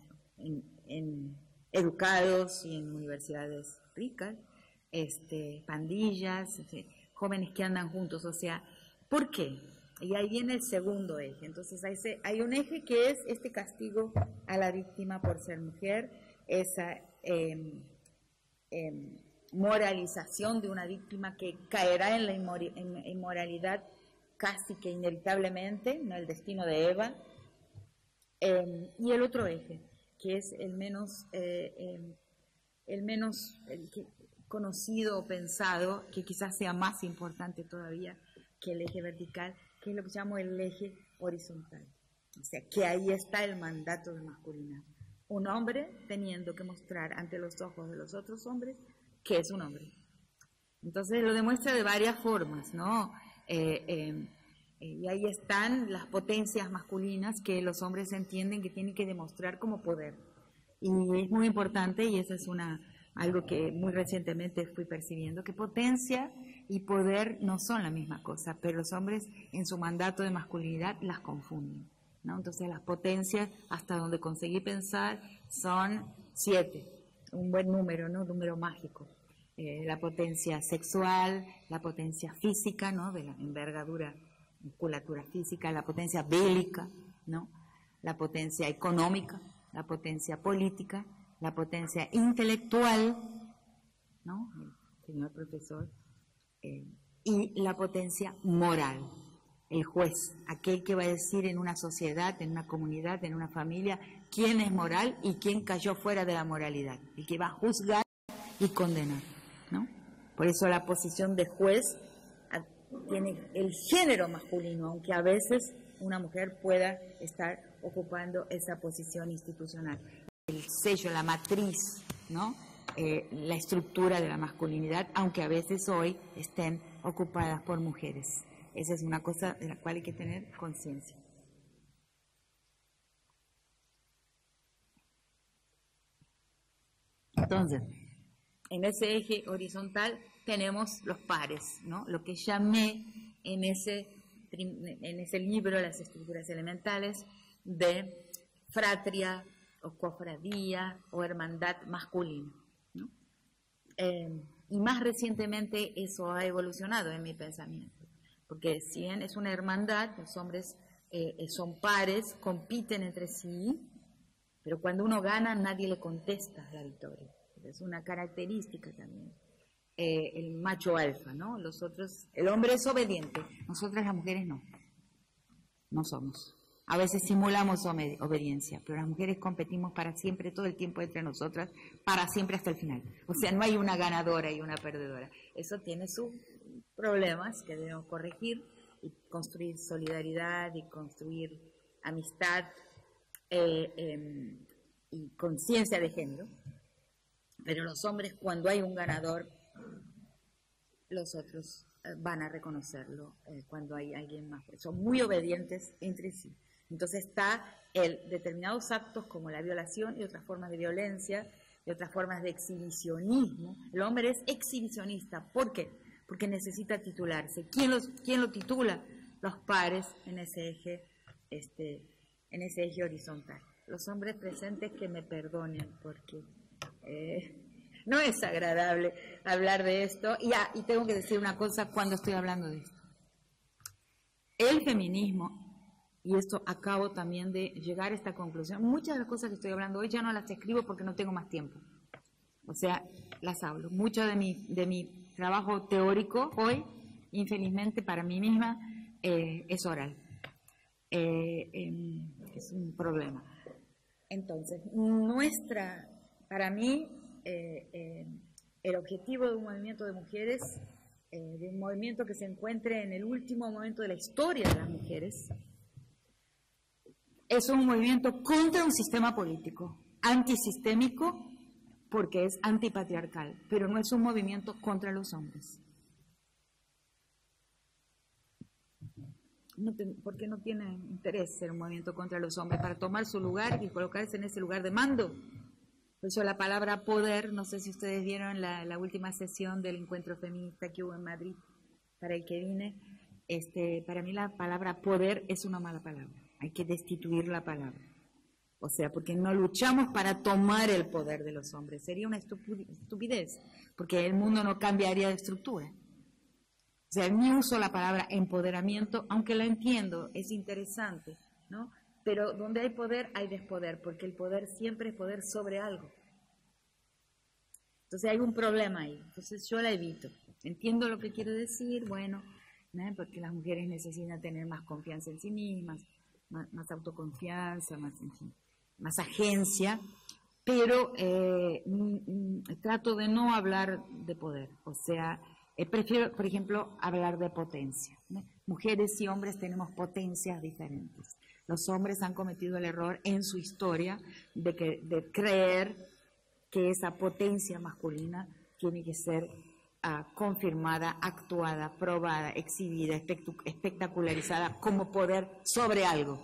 educados y en universidades ricas, pandillas, jóvenes que andan juntos. O sea, ¿por qué? Y ahí viene el segundo eje. Entonces hay un eje que es este castigo a la víctima por ser mujer, esa moralización de una víctima que caerá en la inmoralidad casi que inevitablemente, ¿no? El destino de Eva. Y el otro eje, que es el menos conocido o pensado, que quizás sea más importante todavía que el eje vertical, que es lo que llamo el eje horizontal. O sea, que ahí está el mandato de masculinidad. Un hombre teniendo que mostrar ante los ojos de los otros hombres que es un hombre. Entonces lo demuestra de varias formas, ¿no? Y ahí están las potencias masculinas que los hombres entienden que tienen que demostrar como poder. Y es muy importante, y eso es algo que muy recientemente fui percibiendo, que potencia y poder no son la misma cosa, pero los hombres en su mandato de masculinidad las confunden, ¿no? Entonces las potencias, hasta donde conseguí pensar, son 7, un buen número, ¿no? Un número mágico. La potencia sexual, la potencia física, ¿no? De la envergadura, musculatura física, la potencia bélica, ¿no? La potencia económica, la potencia política, la potencia intelectual, ¿no? Señor profesor, y la potencia moral, el juez, aquel que va a decir en una sociedad, en una comunidad, en una familia, quién es moral y quién cayó fuera de la moralidad, el que va a juzgar y condenar, ¿no? Por eso la posición de juez tiene el género masculino, aunque a veces una mujer pueda estar ocupando esa posición institucional. El sello, la matriz, ¿no? La estructura de la masculinidad, aunque a veces hoy estén ocupadas por mujeres. Esa es una cosa de la cual hay que tener conciencia. Entonces, en ese eje horizontal tenemos los pares, ¿no? Lo que llamé en ese libro, Las estructuras elementales, de fratria o cofradía o hermandad masculina, ¿no? Y más recientemente eso ha evolucionado en mi pensamiento, porque si bien es una hermandad, los hombres son pares, compiten entre sí, pero cuando uno gana nadie le contesta la victoria. Es una característica también. El macho alfa, ¿no? El hombre es obediente, nosotras las mujeres no somos. A veces simulamos obediencia, pero las mujeres competimos para siempre, todo el tiempo entre nosotras, para siempre hasta el final. O sea, no hay una ganadora y una perdedora. Eso tiene sus problemas que debemos corregir y construir solidaridad y construir amistad y conciencia de género. Pero los hombres, cuando hay un ganador, los otros van a reconocerlo cuando hay alguien más. Son muy obedientes entre sí. Entonces está determinados actos como la violación y otras formas de violencia y otras formas de exhibicionismo. El hombre es exhibicionista. ¿Por qué? Porque necesita titularse. ¿Quién lo titula? Los pares en ese eje horizontal. Los hombres presentes que me perdonen porque No es agradable hablar de esto. Y tengo que decir una cosa cuando estoy hablando de esto. El feminismo, y esto acabo también de llegar a esta conclusión, muchas de las cosas que estoy hablando hoy ya no las escribo porque no tengo más tiempo. O sea, las hablo. Mucho de mi trabajo teórico hoy, infelizmente para mí misma, es oral. Es un problema. Entonces, para mí, el objetivo de un movimiento de mujeres, de un movimiento que se encuentre en el último momento de la historia de las mujeres, es un movimiento contra un sistema político, antisistémico, porque es antipatriarcal, pero no es un movimiento contra los hombres. Porque no tiene interés ser un movimiento contra los hombres, para tomar su lugar y colocarse en ese lugar de mando. Por eso la palabra poder, no sé si ustedes vieron la última sesión del encuentro feminista que hubo en Madrid, para el que vine, para mí la palabra poder es una mala palabra, hay que destituir la palabra. O sea, porque no luchamos para tomar el poder de los hombres, sería una estupidez, porque el mundo no cambiaría de estructura. O sea, ni uso la palabra empoderamiento, aunque la entiendo, es interesante, ¿no? Pero donde hay poder, hay despoder, porque el poder siempre es poder sobre algo. Entonces hay un problema ahí, entonces yo la evito. Entiendo lo que quiero decir, bueno, ¿no? Porque las mujeres necesitan tener más confianza en sí mismas, más autoconfianza, más agencia, pero trato de no hablar de poder, o sea, prefiero, por ejemplo, hablar de potencia, ¿no? Mujeres y hombres tenemos potencias diferentes. Los hombres han cometido el error en su historia de creer que esa potencia masculina tiene que ser confirmada, actuada, probada, exhibida, espectacularizada como poder sobre algo.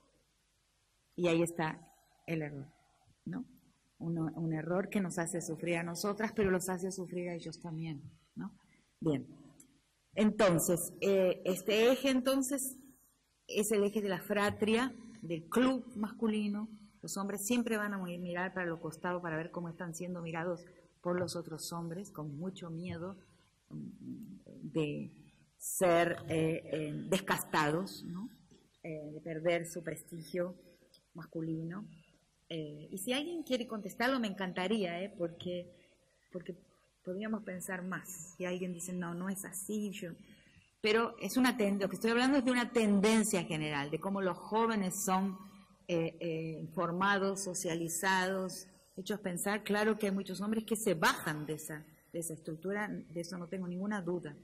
Y ahí está el error, ¿no? Un error que nos hace sufrir a nosotras, pero los hace sufrir a ellos también, ¿no? Bien. Entonces, este eje entonces es el eje de la fratria, del club masculino. Los hombres siempre van a mirar para los costados para ver cómo están siendo mirados por los otros hombres, con mucho miedo de ser descastados, ¿no? De perder su prestigio masculino. Y si alguien quiere contestarlo, me encantaría, porque podríamos pensar más. Si alguien dice, no es así, pero es lo que estoy hablando es de una tendencia general, de cómo los jóvenes son formados, socializados, hechos pensar. Claro que hay muchos hombres que se bajan de esa estructura, de eso no tengo ninguna duda.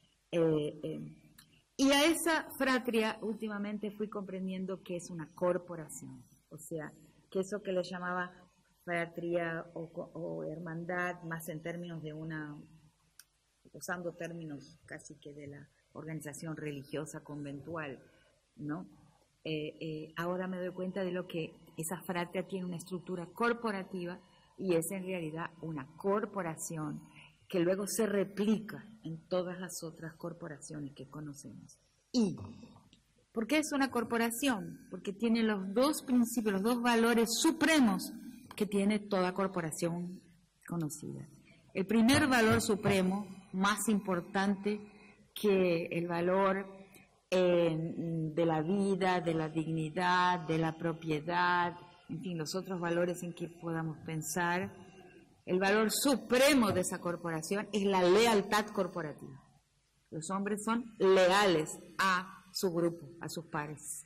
Y a esa fratria últimamente fui comprendiendo que es una corporación, o sea, que eso que le llamaba fratria o hermandad, más en términos de usando términos casi que de la organización religiosa conventual, ¿no? Ahora me doy cuenta de lo que esa fratria tiene una estructura corporativa y es en realidad una corporación que luego se replica en todas las otras corporaciones que conocemos. ¿Y por qué es una corporación? Porque tiene los dos principios, los dos valores supremos que tiene toda corporación conocida. El primer valor supremo, más importante que el valor de la vida, de la dignidad, de la propiedad, en fin, los otros valores en que podamos pensar, el valor supremo de esa corporación es la lealtad corporativa. Los hombres son leales a su grupo, a sus pares.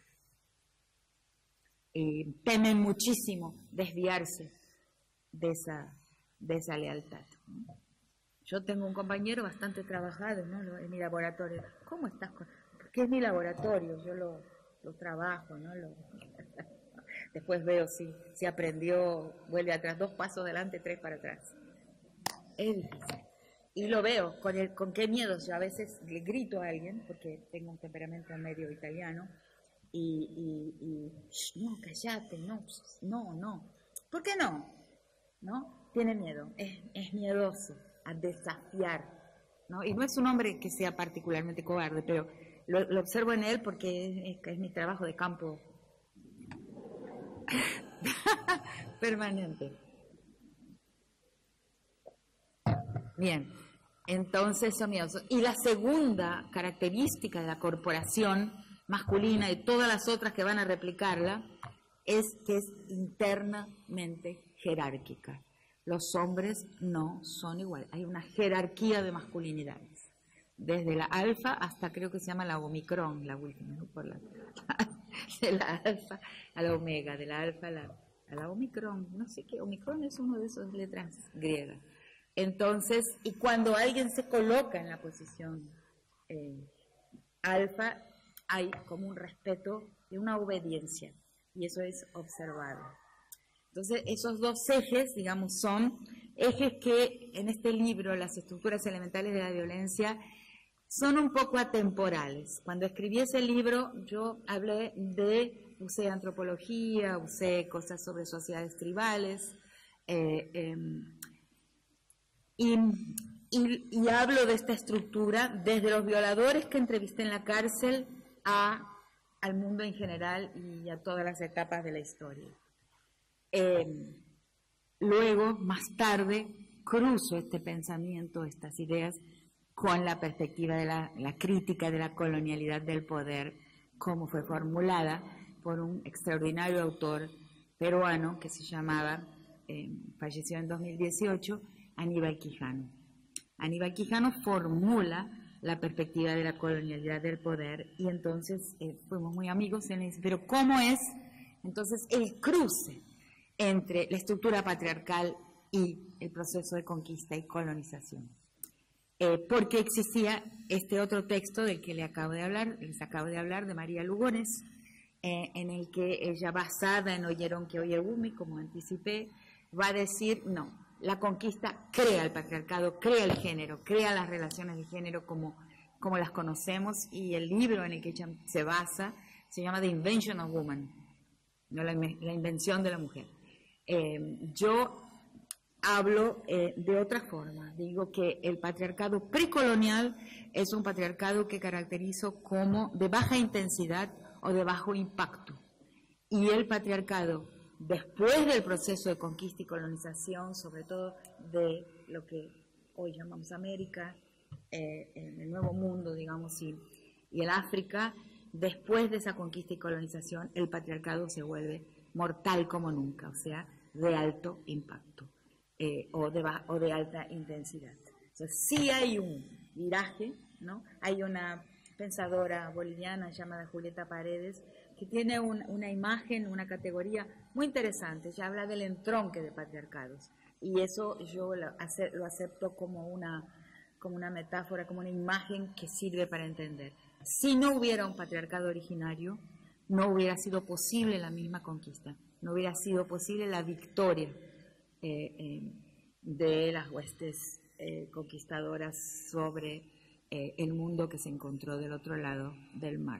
Temen muchísimo desviarse de esa lealtad. Yo tengo un compañero bastante trabajado, ¿no? En mi laboratorio. ¿Cómo estás? Porque es mi laboratorio, yo lo trabajo, ¿no? Después veo si aprendió, vuelve atrás, 2 pasos adelante, 3 para atrás. Es difícil. Y lo veo, con qué miedo. Yo a veces le grito a alguien, porque tengo un temperamento medio italiano, no, cállate, no. ¿Por qué no? ¿No? Tiene miedo, es miedoso a desafiar, ¿no? Y no es un hombre que sea particularmente cobarde, pero lo observo en él porque es mi trabajo de campo permanente. Bien, entonces son miedosos. Y la segunda característica de la corporación masculina y todas las otras que van a replicarla es que es internamente jerárquica. Los hombres no son iguales, hay una jerarquía de masculinidades, desde la alfa hasta creo que se llama la omicron, la última, ¿no? De la alfa a la omega, de la alfa a la omicron, no sé qué, omicron es una de esas letras griegas. Entonces, y cuando alguien se coloca en la posición alfa, hay como un respeto y una obediencia, y eso es observado. Entonces, esos dos ejes, digamos, son ejes que en este libro, Las estructuras elementales de la violencia, son un poco atemporales. Cuando escribí ese libro, yo usé antropología, usé cosas sobre sociedades tribales, y hablo de esta estructura desde los violadores que entrevisté en la cárcel al mundo en general y a todas las etapas de la historia. Luego, más tarde, cruzo este pensamiento, estas ideas, con la perspectiva de la crítica de la colonialidad del poder, como fue formulada por un extraordinario autor peruano que se llamaba, falleció en 2018, Aníbal Quijano. Aníbal Quijano formula la perspectiva de la colonialidad del poder y entonces fuimos muy amigos, y me dice, pero ¿cómo es entonces el cruce entre la estructura patriarcal y el proceso de conquista y colonización? Porque existía este otro texto del que les acabo de hablar, de María Lugones, en el que ella, basada en Oyeron que Oyegumi, como anticipé, va a decir, no, la conquista crea el patriarcado, crea el género, crea las relaciones de género como las conocemos, y el libro en el que ella se basa se llama The Invention of Woman, ¿no? La invención de la mujer. Yo hablo de otra forma, digo que el patriarcado precolonial es un patriarcado que caracterizo como de baja intensidad o de bajo impacto, y el patriarcado después del proceso de conquista y colonización, sobre todo de lo que hoy llamamos América, el Nuevo Mundo, digamos, y el África, después de esa conquista y colonización, el patriarcado se vuelve mortal como nunca, o sea, de alto impacto o de alta intensidad. Entonces, sí hay un viraje, ¿no? Hay una pensadora boliviana llamada Julieta Paredes, que tiene una imagen, una categoría muy interesante. Ella habla del entronque de patriarcados, y eso yo lo acepto como una metáfora, como una imagen que sirve para entender. Si no hubiera un patriarcado originario, no hubiera sido posible la misma conquista, no hubiera sido posible la victoria de las huestes conquistadoras sobre el mundo que se encontró del otro lado del mar.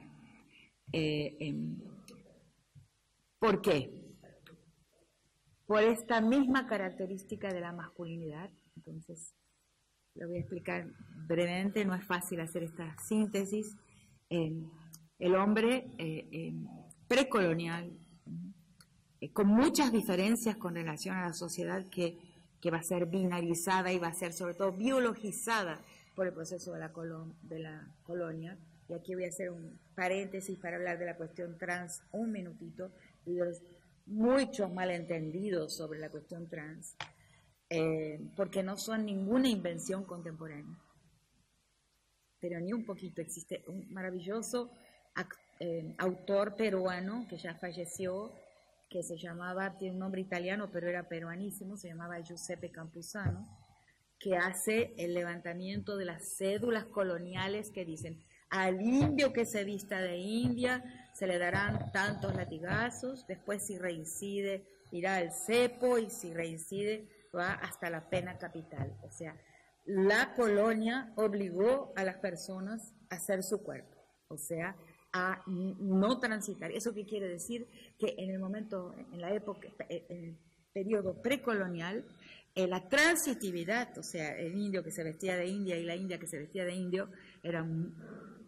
¿Por qué? Por esta misma característica de la masculinidad. Entonces, lo voy a explicar brevemente, no es fácil hacer esta síntesis. El hombre precolonial, con muchas diferencias con relación a la sociedad que va a ser binarizada y va a ser sobre todo biologizada por el proceso de la colonia. Y aquí voy a hacer un paréntesis para hablar de la cuestión trans un minutito y de los muchos malentendidos sobre la cuestión trans, porque no son ninguna invención contemporánea, pero ni un poquito. Existe un maravilloso autor peruano que ya falleció, que se llamaba, tiene un nombre italiano, pero era peruanísimo, se llamaba Giuseppe Campuzano, que hace el levantamiento de las cédulas coloniales que dicen: al indio que se vista de india se le darán tantos latigazos, después si reincide irá al cepo, y si reincide va hasta la pena capital. O sea, la colonia obligó a las personas a hacer su cuerpo, o sea, a no transitar. ¿Eso qué quiere decir? Que en el momento, en la época, en el periodo precolonial, la transitividad, o sea, el indio que se vestía de india y la india que se vestía de indio, era un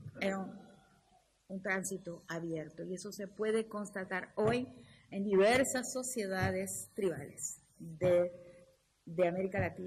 tránsito abierto, y eso se puede constatar hoy en diversas sociedades tribales de América Latina,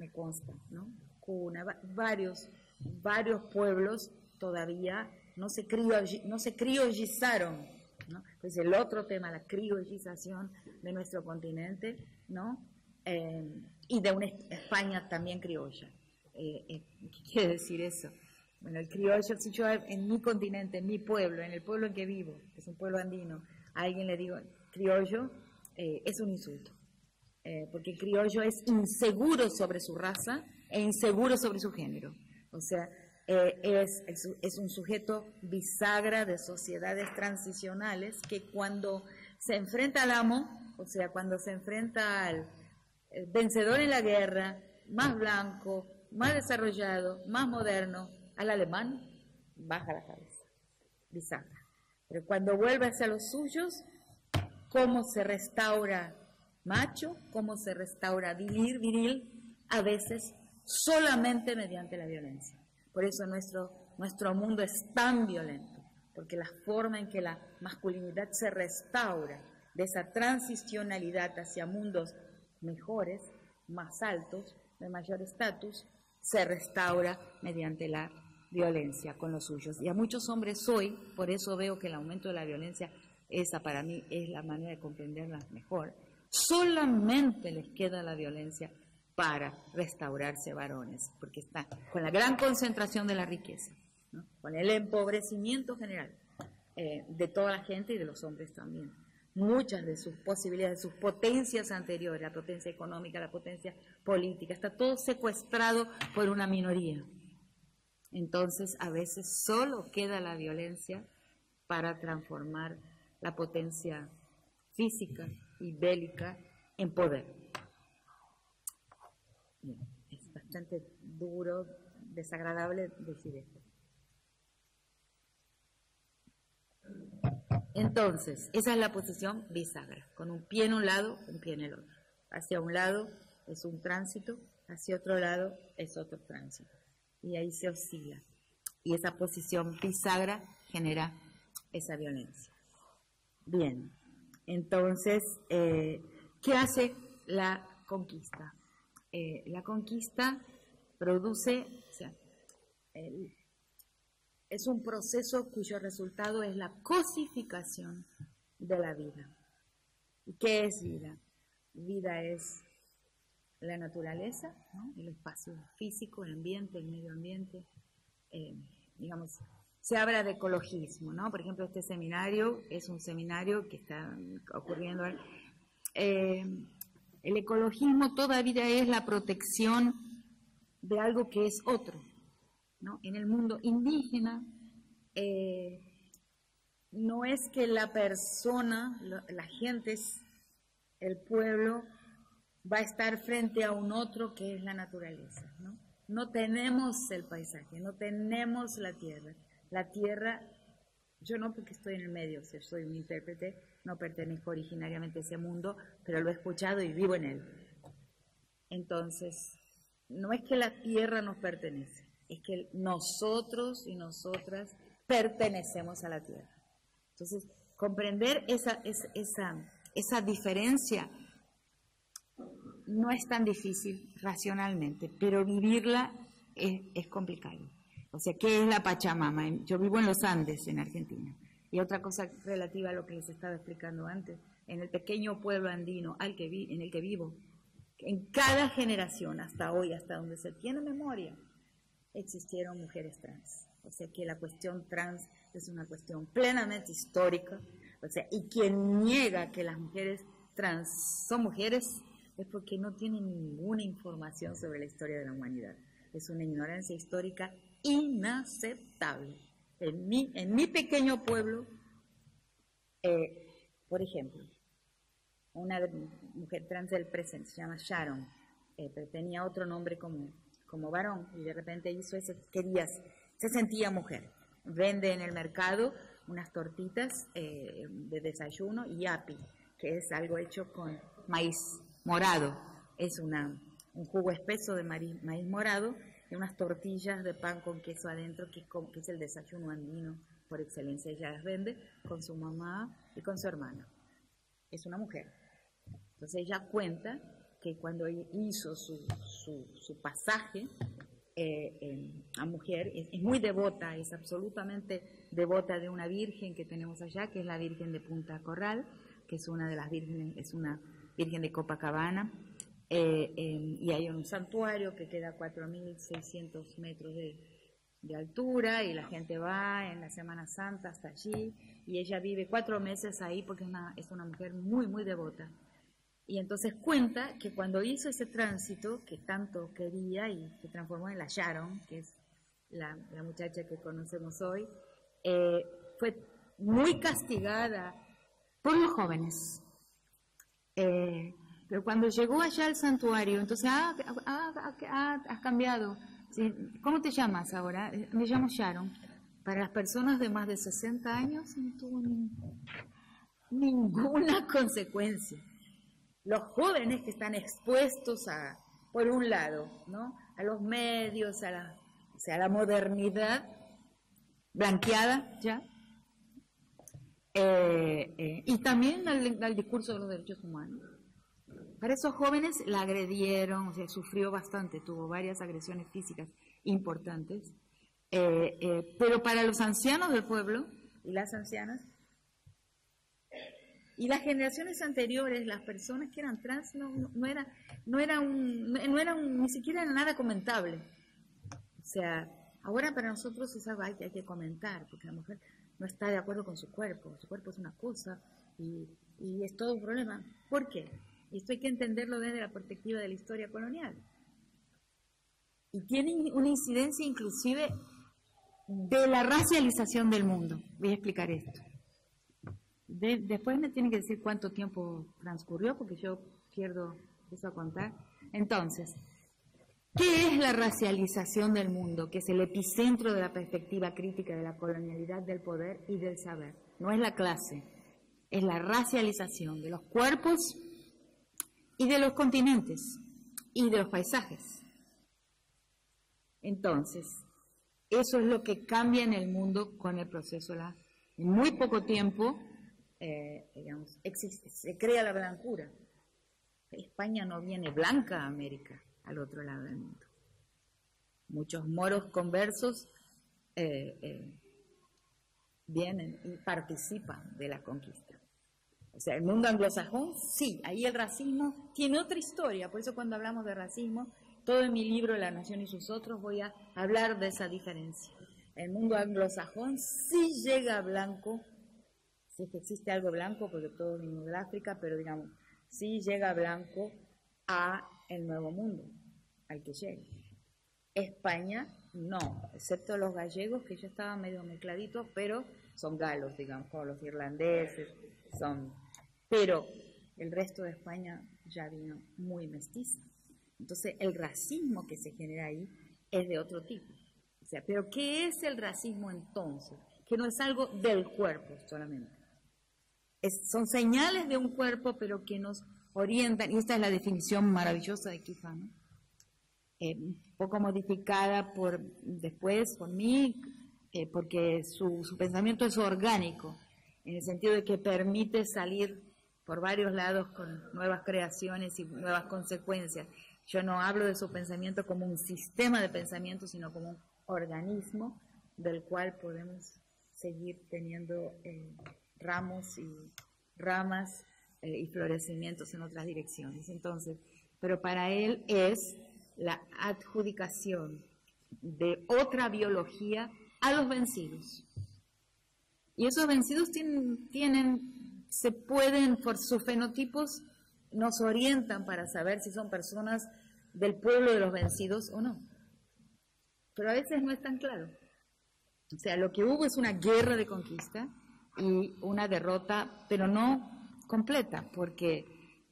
me consta, ¿no? Cuna, varios pueblos todavía no se criollizaron, ¿no? Pues el otro tema, la criollización de nuestro continente, ¿no? Y de una España también criolla. ¿Qué quiere decir eso? Bueno, el criollo, si yo en mi continente, en mi pueblo, en el pueblo en que vivo, que es un pueblo andino, a alguien le digo criollo, es un insulto. Porque el criollo es inseguro sobre su raza e inseguro sobre su género. O sea, es un sujeto bisagra de sociedades transicionales que cuando se enfrenta al amo, o sea, cuando se enfrenta al vencedor en la guerra, más blanco, más desarrollado, más moderno, al alemán, baja la cabeza, bisagra. Pero cuando vuelve hacia los suyos, ¿cómo se restaura macho? ¿Cómo se restaura viril? A veces solamente mediante la violencia. Por eso nuestro mundo es tan violento, porque la forma en que la masculinidad se restaura de esa transicionalidad hacia mundos mejores, más altos, de mayor estatus, se restaura mediante la violencia con los suyos. Y a muchos hombres hoy, por eso veo que el aumento de la violencia, esa para mí es la manera de comprenderla mejor, solamente les queda la violencia para restaurarse varones, porque está con la gran concentración de la riqueza, ¿no? Con el empobrecimiento general de toda la gente y de los hombres también. Muchas de sus posibilidades, sus potencias anteriores, la potencia económica, la potencia política, está todo secuestrado por una minoría. Entonces, a veces solo queda la violencia para transformar la potencia física y bélica en poder. Bien, es bastante duro, desagradable decir esto. Entonces, esa es la posición bisagra, con un pie en un lado, un pie en el otro. Hacia un lado es un tránsito, hacia otro lado es otro tránsito. Y ahí se oscila. Y esa posición bisagra genera esa violencia. Bien, entonces, ¿qué hace la conquista? La conquista produce, o sea, es un proceso cuyo resultado es la cosificación de la vida. ¿Y qué es vida? Vida es la naturaleza, ¿no? El espacio físico, el ambiente, el medio ambiente. Digamos, se habla de ecologismo, ¿no? Por ejemplo, este seminario es un seminario que está ocurriendo. El ecologismo todavía es la protección de algo que es otro, ¿no? En el mundo indígena, no es que la persona, la gente, el pueblo, va a estar frente a un otro que es la naturaleza, ¿no? No tenemos el paisaje, no tenemos la tierra. La tierra, yo no porque estoy en el medio, o sea, soy un intérprete, no pertenezco originariamente a ese mundo, pero lo he escuchado y vivo en él. Entonces, no es que la tierra nos pertenece, es que nosotros y nosotras pertenecemos a la tierra. Entonces, comprender esa diferencia no es tan difícil racionalmente, pero vivirla es complicado. O sea, ¿qué es la Pachamama? Yo vivo en los Andes, en Argentina. Y otra cosa relativa a lo que les estaba explicando antes, en el pequeño pueblo andino en el que vivo, en cada generación, hasta hoy, hasta donde se tiene memoria, existieron mujeres trans. O sea, que la cuestión trans es una cuestión plenamente histórica. O sea, y quien niega que las mujeres trans son mujeres es porque no tiene ninguna información sobre la historia de la humanidad. Es una ignorancia histórica inaceptable. En mi pequeño pueblo, por ejemplo, una mujer trans del presente, se llama Sharon, pero tenía otro nombre como varón, y de repente hizo eso, se sentía mujer. Vende en el mercado unas tortitas de desayuno y yapi, que es algo hecho con maíz morado. Es un jugo espeso de maíz morado y unas tortillas de pan con queso adentro, que es el desayuno andino por excelencia. Ella las vende con su mamá y con su hermana. Es una mujer. Entonces ella cuenta que cuando hizo su pasaje a mujer, es muy devota, es absolutamente devota de una virgen que tenemos allá, que es la Virgen de Punta Corral, que es una de las vírgenes, es una virgen de Copacabana, y hay un santuario que queda a 4.600 metros de altura, y la gente va en la Semana Santa hasta allí, y ella vive 4 meses ahí porque es una mujer muy, muy devota. Y entonces cuenta que cuando hizo ese tránsito que tanto quería y se transformó en la Sharon, que es la muchacha que conocemos hoy, fue muy castigada por los jóvenes. Pero cuando llegó allá al santuario, entonces, has cambiado. ¿Sí? ¿Cómo te llamas ahora? Me llamo Sharon. Para las personas de más de 60 años no tuvo ninguna consecuencia. Los jóvenes que están expuestos por un lado, ¿no?, a los medios, a la modernidad blanqueada ya, y también al discurso de los derechos humanos. Para esos jóvenes la agredieron, o sea, sufrió bastante, tuvo varias agresiones físicas importantes, pero para los ancianos del pueblo y las ancianas, y las generaciones anteriores, las personas que eran trans, no era ni siquiera nada comentable. O sea, ahora para nosotros es algo que hay que comentar, porque la mujer no está de acuerdo con su cuerpo es una cosa, y es todo un problema. ¿Por qué? Y esto hay que entenderlo desde la perspectiva de la historia colonial. Y tiene una incidencia inclusive de la racialización del mundo. Voy a explicar esto. Después me tienen que decir cuánto tiempo transcurrió, porque yo pierdo eso a contar. Entonces, ¿qué es la racialización del mundo? Que es el epicentro de la perspectiva crítica de la colonialidad del poder y del saber. No es la clase, es la racialización de los cuerpos y de los continentes y de los paisajes. Entonces, eso es lo que cambia en el mundo con el proceso. En muy poco tiempo, se crea la blancura. España no viene blanca a América, al otro lado del mundo. Muchos moros conversos vienen y participan de la conquista. O sea, el mundo anglosajón, sí, ahí el racismo tiene otra historia. Por eso cuando hablamos de racismo, todo en mi libro La Nación y sus otros voy a hablar de esa diferencia. El mundo anglosajón sí llega blanco, si es que existe algo blanco, porque todo vino de África, pero digamos, sí llega blanco a el Nuevo Mundo, al que llega. España no, excepto los gallegos, que ya estaban medio mezcladitos, pero son galos, digamos, como los irlandeses, pero el resto de España ya vino muy mestiza. Entonces el racismo que se genera ahí es de otro tipo. O sea, pero ¿qué es el racismo entonces? Que no es algo del cuerpo solamente. Son señales de un cuerpo, pero que nos orientan, y esta es la definición maravillosa de Kifa, ¿no? Un poco modificada después por mí, porque su pensamiento es orgánico, en el sentido de que permite salir por varios lados con nuevas creaciones y nuevas consecuencias. Yo no hablo de su pensamiento como un sistema de pensamiento, sino como un organismo del cual podemos seguir teniendo ramos y ramas y florecimientos en otras direcciones. Entonces, pero para él es la adjudicación de otra biología a los vencidos. Y esos vencidos se pueden, por sus fenotipos, nos orientan para saber si son personas del pueblo de los vencidos o no. Pero a veces no es tan claro. O sea, lo que hubo es una guerra de conquista y una derrota, pero no completa, porque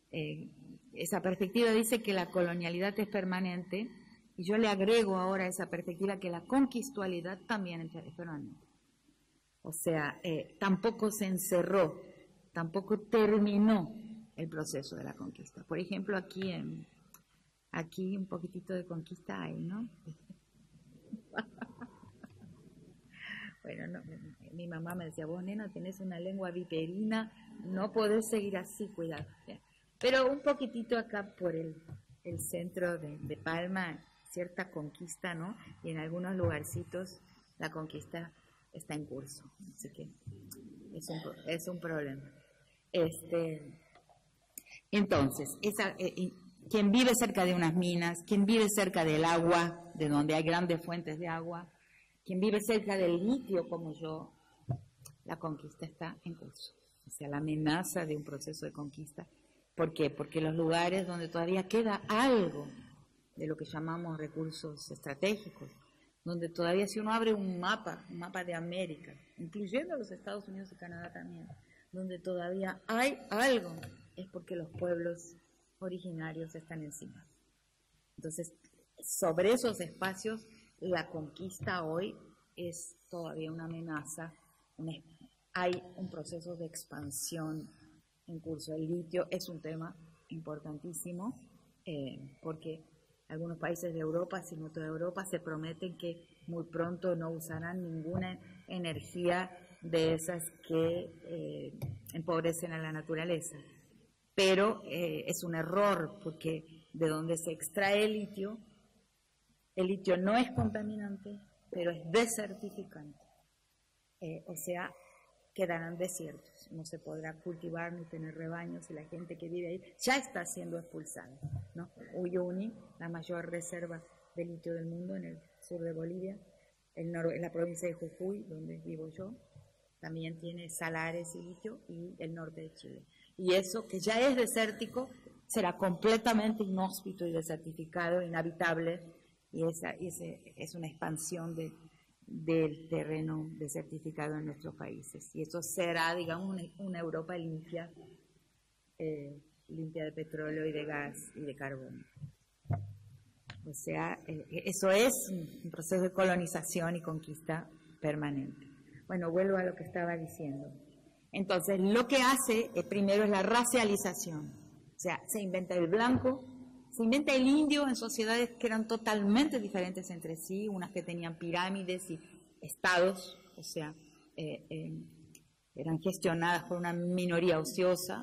esa perspectiva dice que la colonialidad es permanente, y yo le agrego ahora a esa perspectiva que la conquistualidad también es permanente. O sea, tampoco se encerró, tampoco terminó el proceso de la conquista. Por ejemplo, aquí un poquitito de conquista hay, ¿no? Bueno, no, mi mamá me decía, vos, nena, tenés una lengua viperina, no podés seguir así, cuidado. Pero un poquitito acá por el centro de Palma, cierta conquista, ¿no? Y en algunos lugarcitos la conquista está en curso, así que es un problema. Entonces, quien vive cerca de unas minas, quien vive cerca del agua, de donde hay grandes fuentes de agua, quien vive cerca del litio como yo, la conquista está en curso. O sea, la amenaza de un proceso de conquista. ¿Por qué? Porque los lugares donde todavía queda algo de lo que llamamos recursos estratégicos, donde todavía si uno abre un mapa de América, incluyendo los Estados Unidos y Canadá también, donde todavía hay algo, es porque los pueblos originarios están encima. Entonces, sobre esos espacios, la conquista hoy es todavía una amenaza, hay un proceso de expansión en curso. El litio es un tema importantísimo, porque algunos países de Europa, si no toda Europa, se prometen que muy pronto no usarán ninguna energía de esas que empobrecen a la naturaleza. Pero es un error, porque de donde se extrae el litio no es contaminante, pero es desertificante. O sea, quedarán desiertos, no se podrá cultivar ni tener rebaños y la gente que vive ahí ya está siendo expulsada, ¿no? Uyuni, la mayor reserva de litio del mundo en el sur de Bolivia, en la provincia de Jujuy, donde vivo yo, también tiene salares y litio, y el norte de Chile. Y eso, que ya es desértico, será completamente inhóspito y desertificado, inhabitable, y esa es una expansión del terreno desertificado en nuestros países. Y eso será, digamos, una Europa limpia, limpia de petróleo y de gas y de carbón. O sea, eso es un proceso de colonización y conquista permanente. Bueno, vuelvo a lo que estaba diciendo. Entonces, lo que hace primero es la racialización. O sea, se inventa el blanco, se inventa el indio en sociedades que eran totalmente diferentes entre sí, unas que tenían pirámides y estados, o sea, eran gestionadas por una minoría ociosa,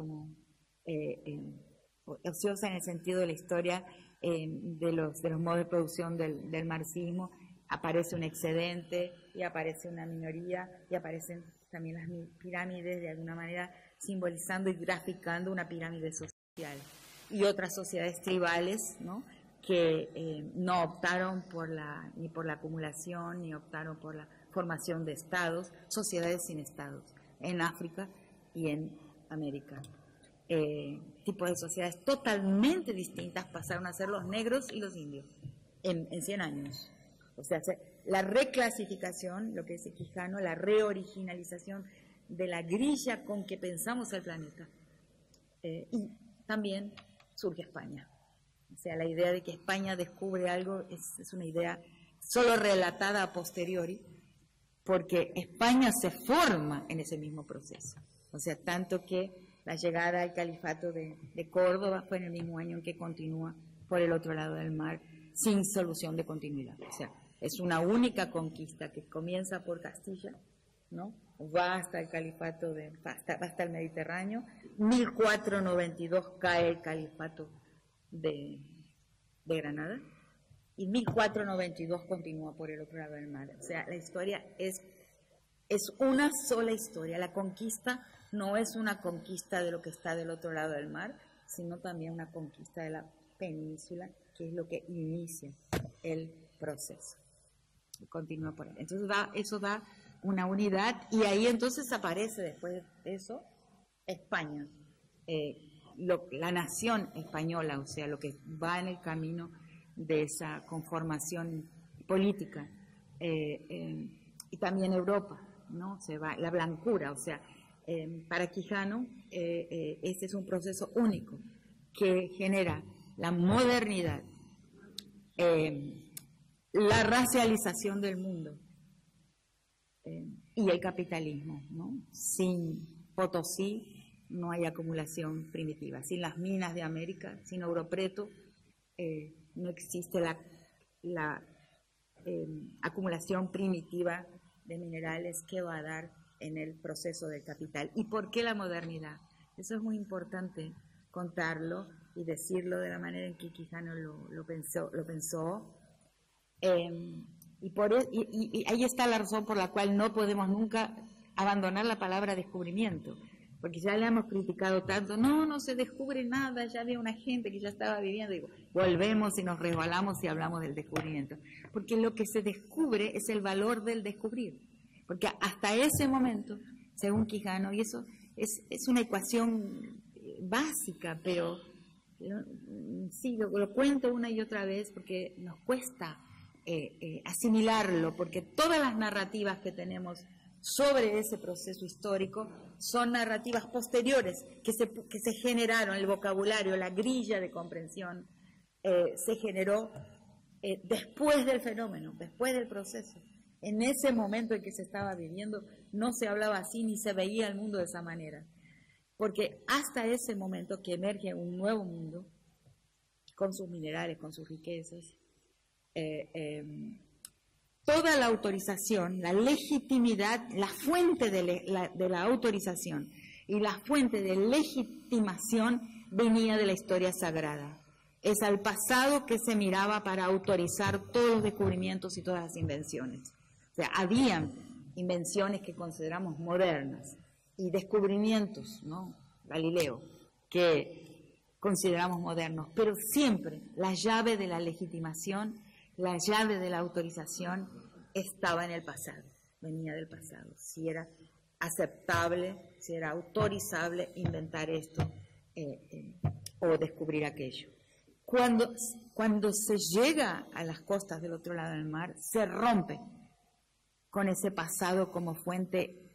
ociosa en el sentido de la historia de los modos de producción del marxismo. Aparece un excedente y aparece una minoría y aparecen también las pirámides, de alguna manera simbolizando y graficando una pirámide social. Y otras sociedades tribales, ¿no?, que no optaron ni por la acumulación, ni optaron por la formación de estados, sociedades sin estados, en África y en América. Tipos de sociedades totalmente distintas pasaron a ser los negros y los indios en 100 años. O sea, la reclasificación, lo que dice Quijano, la reoriginalización de la grilla con que pensamos el planeta. Y también surge España. O sea, la idea de que España descubre algo es una idea solo relatada a posteriori, porque España se forma en ese mismo proceso. O sea, tanto que la llegada al califato de Córdoba fue en el mismo año en que continúa por el otro lado del mar, sin solución de continuidad. O sea, es una única conquista que comienza por Castilla, ¿no?, va hasta el califato, va hasta el Mediterráneo. 1492 cae el califato de Granada, y 1492 continúa por el otro lado del mar. O sea, la historia es una sola historia. La conquista no es una conquista de lo que está del otro lado del mar, sino también una conquista de la península, que es lo que inicia el proceso. Y continúa por ahí. Entonces eso da una unidad, y ahí entonces aparece después de eso España, la nación española, o sea, lo que va en el camino de esa conformación política, y también Europa, ¿no? Se va la blancura, o sea, para Quijano este es un proceso único que genera la modernidad, la racialización del mundo y el capitalismo, ¿no? Sin Potosí no hay acumulación primitiva. Sin las minas de América, sin Ouro Preto, no existe la acumulación primitiva de minerales que va a dar en el proceso del capital. ¿Y por qué la modernidad? Eso es muy importante contarlo y decirlo de la manera en que Quijano lo pensó. Y ahí está la razón por la cual no podemos nunca abandonar la palabra descubrimiento, porque ya le hemos criticado tanto, no se descubre nada, ya había una gente que ya estaba viviendo, digo, volvemos y nos resbalamos y hablamos del descubrimiento, porque lo que se descubre es el valor del descubrir, porque hasta ese momento, según Quijano, y eso es una ecuación básica, pero sí, lo cuento una y otra vez porque nos cuesta asimilarlo, porque todas las narrativas que tenemos sobre ese proceso histórico son narrativas posteriores que se generaron, el vocabulario, la grilla de comprensión se generó después del fenómeno, después del proceso. En ese momento en que se estaba viviendo no se hablaba así ni se veía el mundo de esa manera, porque hasta ese momento que emerge un nuevo mundo con sus minerales, con sus riquezas, toda la autorización, la legitimidad, la fuente de la autorización y la fuente de legitimación venía de la historia sagrada. Es al pasado que se miraba para autorizar todos los descubrimientos y todas las invenciones. O sea, habían invenciones que consideramos modernas y descubrimientos, ¿no? Galileo, que consideramos modernos, pero siempre la llave de la legitimación, la llave de la autorización estaba en el pasado, venía del pasado. Si era aceptable, si era autorizable inventar esto o descubrir aquello. Cuando se llega a las costas del otro lado del mar, se rompe con ese pasado como fuente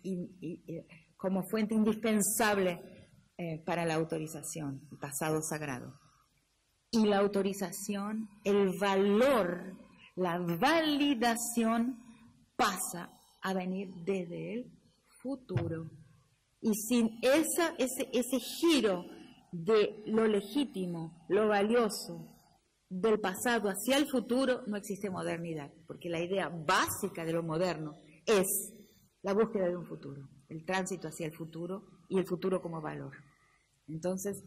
indispensable para la autorización, el pasado sagrado. Y la autorización, el valor, la validación pasa a venir desde el futuro. Y sin ese giro de lo legítimo, lo valioso, del pasado hacia el futuro, no existe modernidad, porque la idea básica de lo moderno es la búsqueda de un futuro, el tránsito hacia el futuro y el futuro como valor. Entonces,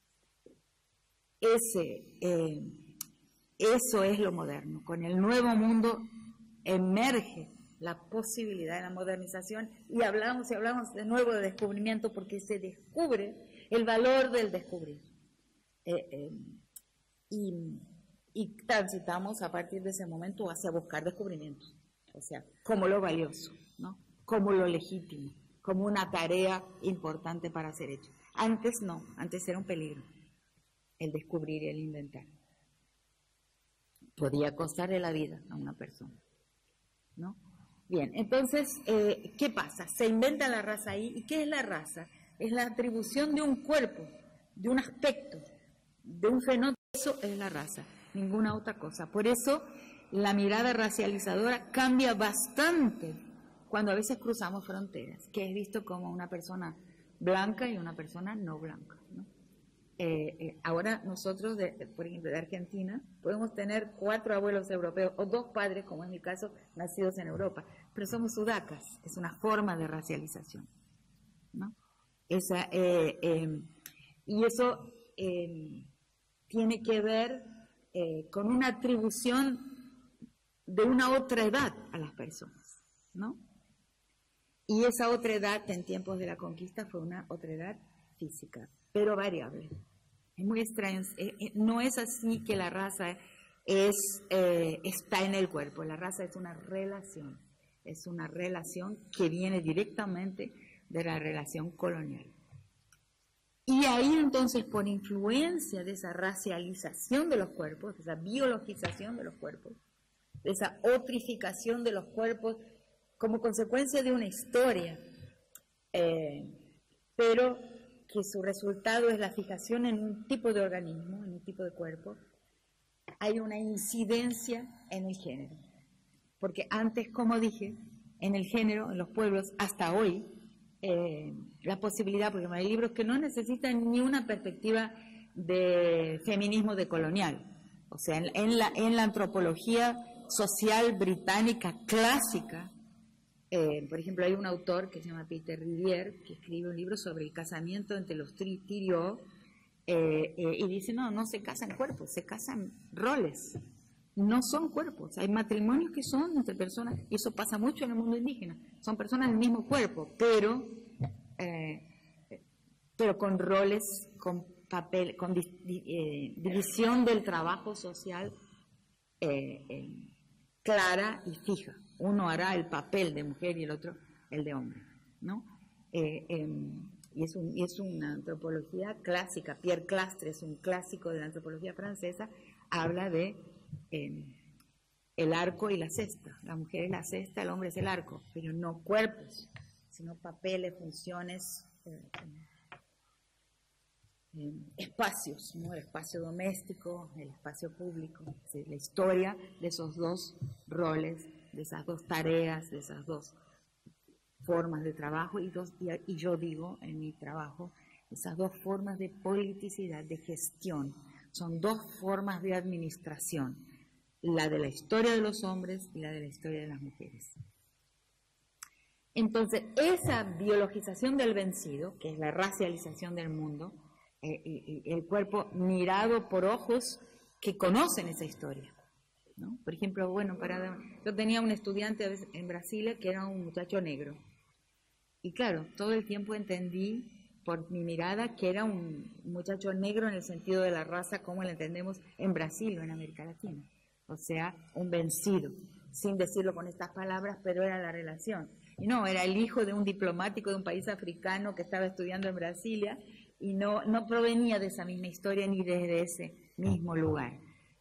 eso es lo moderno. Con el nuevo mundo emerge la posibilidad de la modernización y hablamos de nuevo de descubrimiento porque se descubre el valor del descubrir. Y transitamos a partir de ese momento hacia buscar descubrimientos, o sea, como lo valioso, ¿no? Como lo legítimo, como una tarea importante para ser hecho. Antes no, antes era un peligro el descubrir y el inventar. Podía costarle la vida a una persona, ¿no? Bien, entonces, ¿qué pasa? Se inventa la raza ahí, ¿y qué es la raza? Es la atribución de un cuerpo, de un aspecto, de un fenómeno, eso es la raza, ninguna otra cosa. Por eso, la mirada racializadora cambia bastante cuando a veces cruzamos fronteras, que es visto como una persona blanca y una persona no blanca, ¿no? Ahora nosotros, por ejemplo, de Argentina, podemos tener 4 abuelos europeos o 2 padres, como en mi caso, nacidos en Europa, pero somos sudacas, es una forma de racialización, ¿no? Y eso tiene que ver con una atribución de una otra edad a las personas, ¿no? Y esa otra edad en tiempos de la conquista fue una otra edad física, pero variable. Es muy extraño, no es así que la raza está en el cuerpo, la raza es una relación que viene directamente de la relación colonial. Y ahí entonces, por influencia de esa racialización de los cuerpos, de esa biologización de los cuerpos, de esa otrificación de los cuerpos como consecuencia de una historia, pero que su resultado es la fijación en un tipo de organismo, en un tipo de cuerpo, hay una incidencia en el género. Porque antes, como dije, en el género, en los pueblos, hasta hoy, la posibilidad, porque hay libros que no necesitan ni una perspectiva de feminismo decolonial. O sea, en la antropología social británica clásica, por ejemplo, hay un autor que se llama Peter Rivière, que escribe un libro sobre el casamiento entre los Tirió Y dice, no, no se casan cuerpos, se casan roles. No son cuerpos. Hay matrimonios que son entre personas, y eso pasa mucho en el mundo indígena. Son personas del mismo cuerpo, pero con roles, con papel, con división del trabajo social clara y fija. Uno hará el papel de mujer y el otro el de hombre, ¿no? Y es una antropología clásica. Pierre Clastre es un clásico de la antropología francesa, habla de el arco y la cesta. La mujer es la cesta, el hombre es el arco, pero no cuerpos, sino papeles, funciones, espacios, ¿no? El espacio doméstico, el espacio público, la historia de esos dos roles, de esas dos tareas, de esas dos formas de trabajo, y yo digo en mi trabajo, esas dos formas de politicidad, de gestión, son dos formas de administración, la de la historia de los hombres y la de la historia de las mujeres. Entonces, esa biologización del vencido, que es la racialización del mundo, el cuerpo mirado por ojos que conocen esa historia, ¿no? Por ejemplo, bueno, yo tenía un estudiante en Brasil que era un muchacho negro, y claro, todo el tiempo entendí por mi mirada que era un muchacho negro en el sentido de la raza como la entendemos en Brasil o en América Latina, o sea, un vencido, sin decirlo con estas palabras, pero era la relación. Y no, era el hijo de un diplomático de un país africano que estaba estudiando en Brasilia, y no provenía de esa misma historia ni desde ese mismo lugar.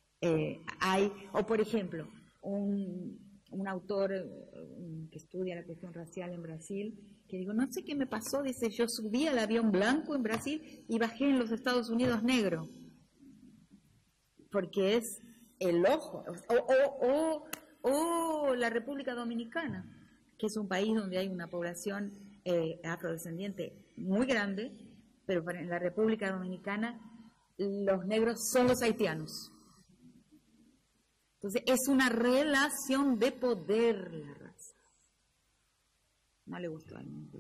O por ejemplo, un autor que estudia la cuestión racial en Brasil, que digo, no sé qué me pasó, dice, yo subí al avión blanco en Brasil y bajé en los Estados Unidos negro, porque es el ojo, o la República Dominicana, que es un país donde hay una población afrodescendiente muy grande, pero en la República Dominicana los negros son los haitianos. Entonces es una relación de poder la raza. No le gustó al mundo.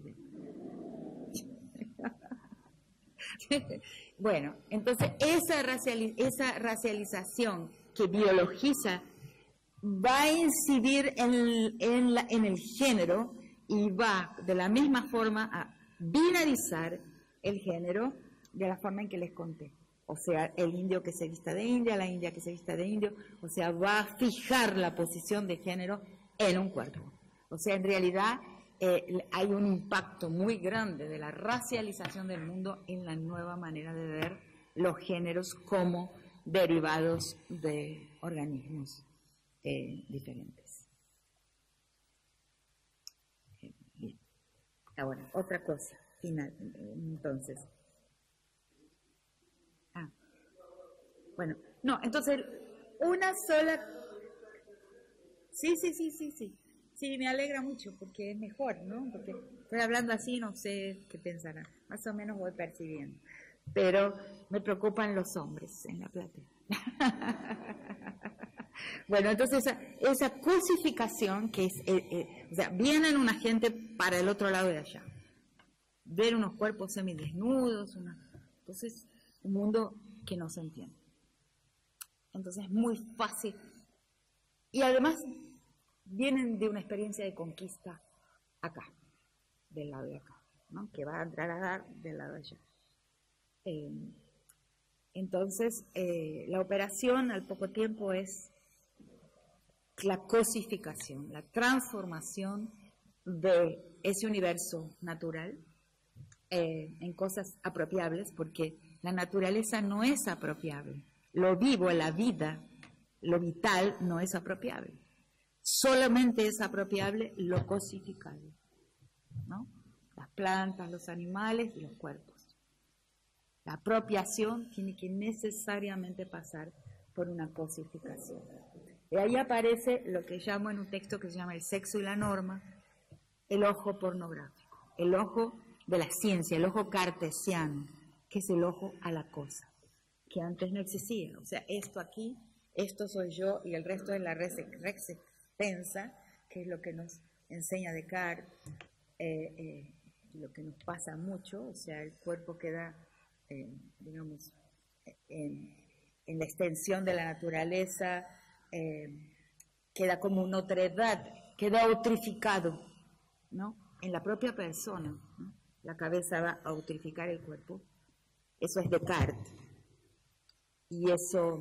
Bueno, entonces esa racialización que biologiza va a incidir en el género y va de la misma forma a binarizar el género de la forma en que les conté. O sea, el indio que se vista de india, la india que se vista de indio, o sea, va a fijar la posición de género en un cuerpo. O sea, en realidad hay un impacto muy grande de la racialización del mundo en la nueva manera de ver los géneros como derivados de organismos diferentes. Bien. Ahora, otra cosa final, entonces. Bueno, no, entonces, una sola... Sí, me alegra mucho porque es mejor, ¿no? Porque estoy hablando así, no sé qué pensarán, más o menos voy percibiendo, pero me preocupan los hombres en la platea. Bueno, entonces esa cosificación que es, o sea, vienen una gente para el otro lado de allá, ver unos cuerpos semidesnudos, entonces un mundo que no se entiende. Entonces es muy fácil. Y además vienen de una experiencia de conquista acá, del lado de acá, ¿no? Que va a entrar a dar del lado de allá. Entonces, la operación al poco tiempo es la cosificación, la transformación de ese universo natural en cosas apropiables, porque la naturaleza no es apropiable. Lo vivo, la vida, lo vital no es apropiable. Solamente es apropiable lo cosificable, ¿no? Las plantas, los animales y los cuerpos. La apropiación tiene que necesariamente pasar por una cosificación. Y ahí aparece lo que llamo en un texto que se llama El sexo y la norma, el ojo pornográfico, el ojo de la ciencia, el ojo cartesiano, que es el ojo a la cosa, que antes no existía. O sea, esto aquí, esto soy yo y el resto es la res extensa, que es lo que nos enseña Descartes, lo que nos pasa mucho, o sea, el cuerpo queda digamos, en la extensión de la naturaleza, queda como una otredad, queda outrificado, ¿no? En la propia persona, ¿no? La cabeza va a outrificar el cuerpo. Eso es Descartes. Y eso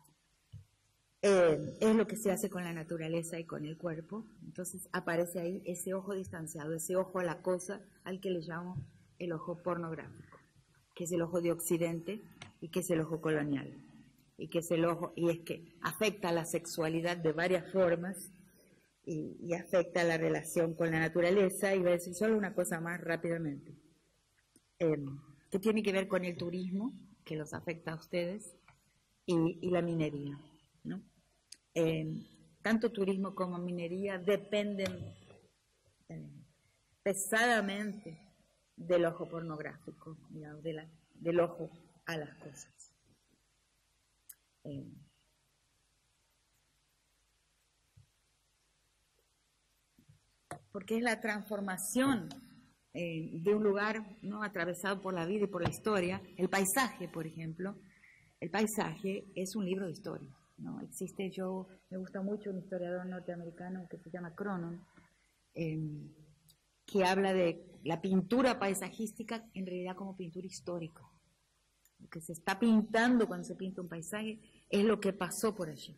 es lo que se hace con la naturaleza y con el cuerpo. Entonces aparece ahí ese ojo distanciado, ese ojo a la cosa al que le llamo el ojo pornográfico, que es el ojo de Occidente y que es el ojo colonial. Y que es el ojo, y es que afecta a la sexualidad de varias formas y afecta a la relación con la naturaleza. Y voy a decir solo una cosa más rápidamente, que tiene que ver con el turismo, que los afecta a ustedes, y la minería, ¿no? Tanto turismo como minería dependen pesadamente del ojo pornográfico, digamos, del ojo a las cosas. Porque es la transformación de un lugar, ¿no?, atravesado por la vida y por la historia. El paisaje, por ejemplo, el paisaje es un libro de historia, ¿no? Me gusta mucho un historiador norteamericano que se llama Cronon, que habla de la pintura paisajística en realidad como pintura histórica. Lo que se está pintando cuando se pinta un paisaje es lo que pasó por allí.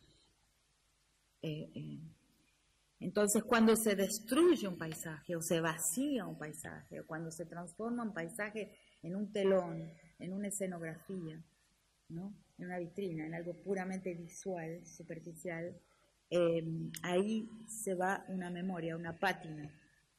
Entonces, cuando se destruye un paisaje o se vacía un paisaje, o cuando se transforma un paisaje en un telón, en una escenografía, ¿no?, en una vitrina, en algo puramente visual, superficial, ahí se va una memoria, una pátina,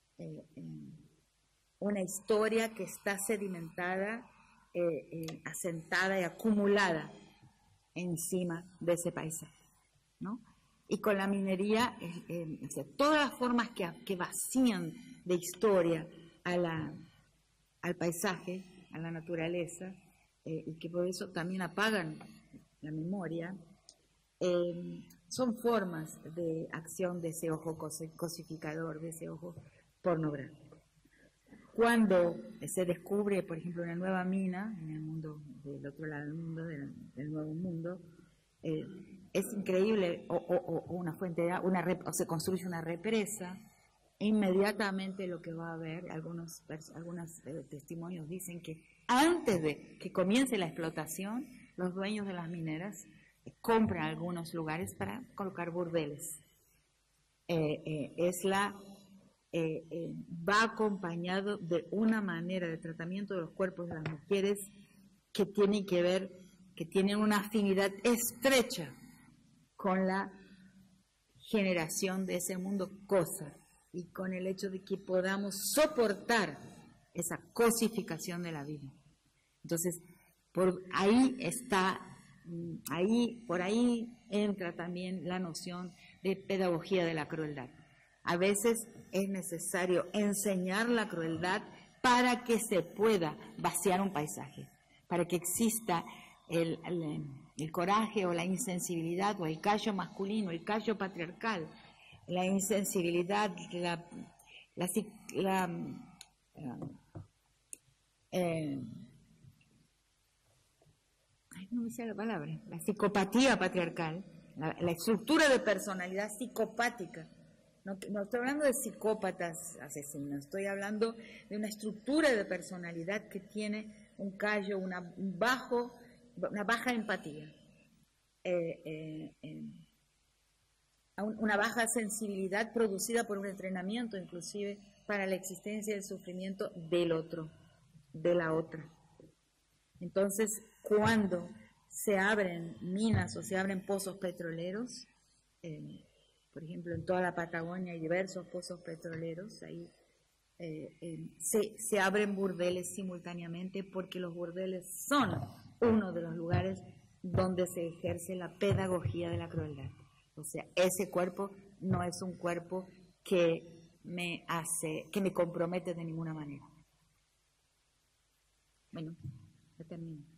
una historia que está sedimentada, asentada y acumulada encima de ese paisaje, ¿no? Y con la minería, o sea, todas las formas que vacían de historia al paisaje, a la naturaleza, y que por eso también apagan la memoria, son formas de acción de ese ojo cosificador, de ese ojo pornográfico. Cuando se descubre, por ejemplo, una nueva mina en el mundo, del otro lado del mundo, del nuevo mundo, es increíble, o una fuente de agua, o se construye una represa, e inmediatamente lo que va a haber, algunos testimonios dicen que antes de que comience la explotación, los dueños de las mineras compran algunos lugares para colocar burdeles. Va acompañado de una manera de tratamiento de los cuerpos de las mujeres que tienen que ver, que tienen una afinidad estrecha con la generación de ese mundo cosa y con el hecho de que podamos soportar esa cosificación de la vida. Entonces, por ahí entra también la noción de pedagogía de la crueldad. A veces es necesario enseñar la crueldad para que se pueda vaciar un paisaje, para que exista el coraje o la insensibilidad o el callo masculino, el callo patriarcal, la insensibilidad, no me sale la palabra, la psicopatía patriarcal, la estructura de personalidad psicopática. No estoy hablando de psicópatas asesinos, estoy hablando de una estructura de personalidad que tiene un callo, una baja empatía, una baja sensibilidad producida por un entrenamiento inclusive para la existencia del sufrimiento del otro, de la otra. Entonces, cuando se abren minas o se abren pozos petroleros, por ejemplo, en toda la Patagonia hay diversos pozos petroleros, ahí se abren burdeles simultáneamente porque los burdeles son uno de los lugares donde se ejerce la pedagogía de la crueldad. O sea, ese cuerpo no es un cuerpo que me compromete de ninguna manera. Bueno, ya termino.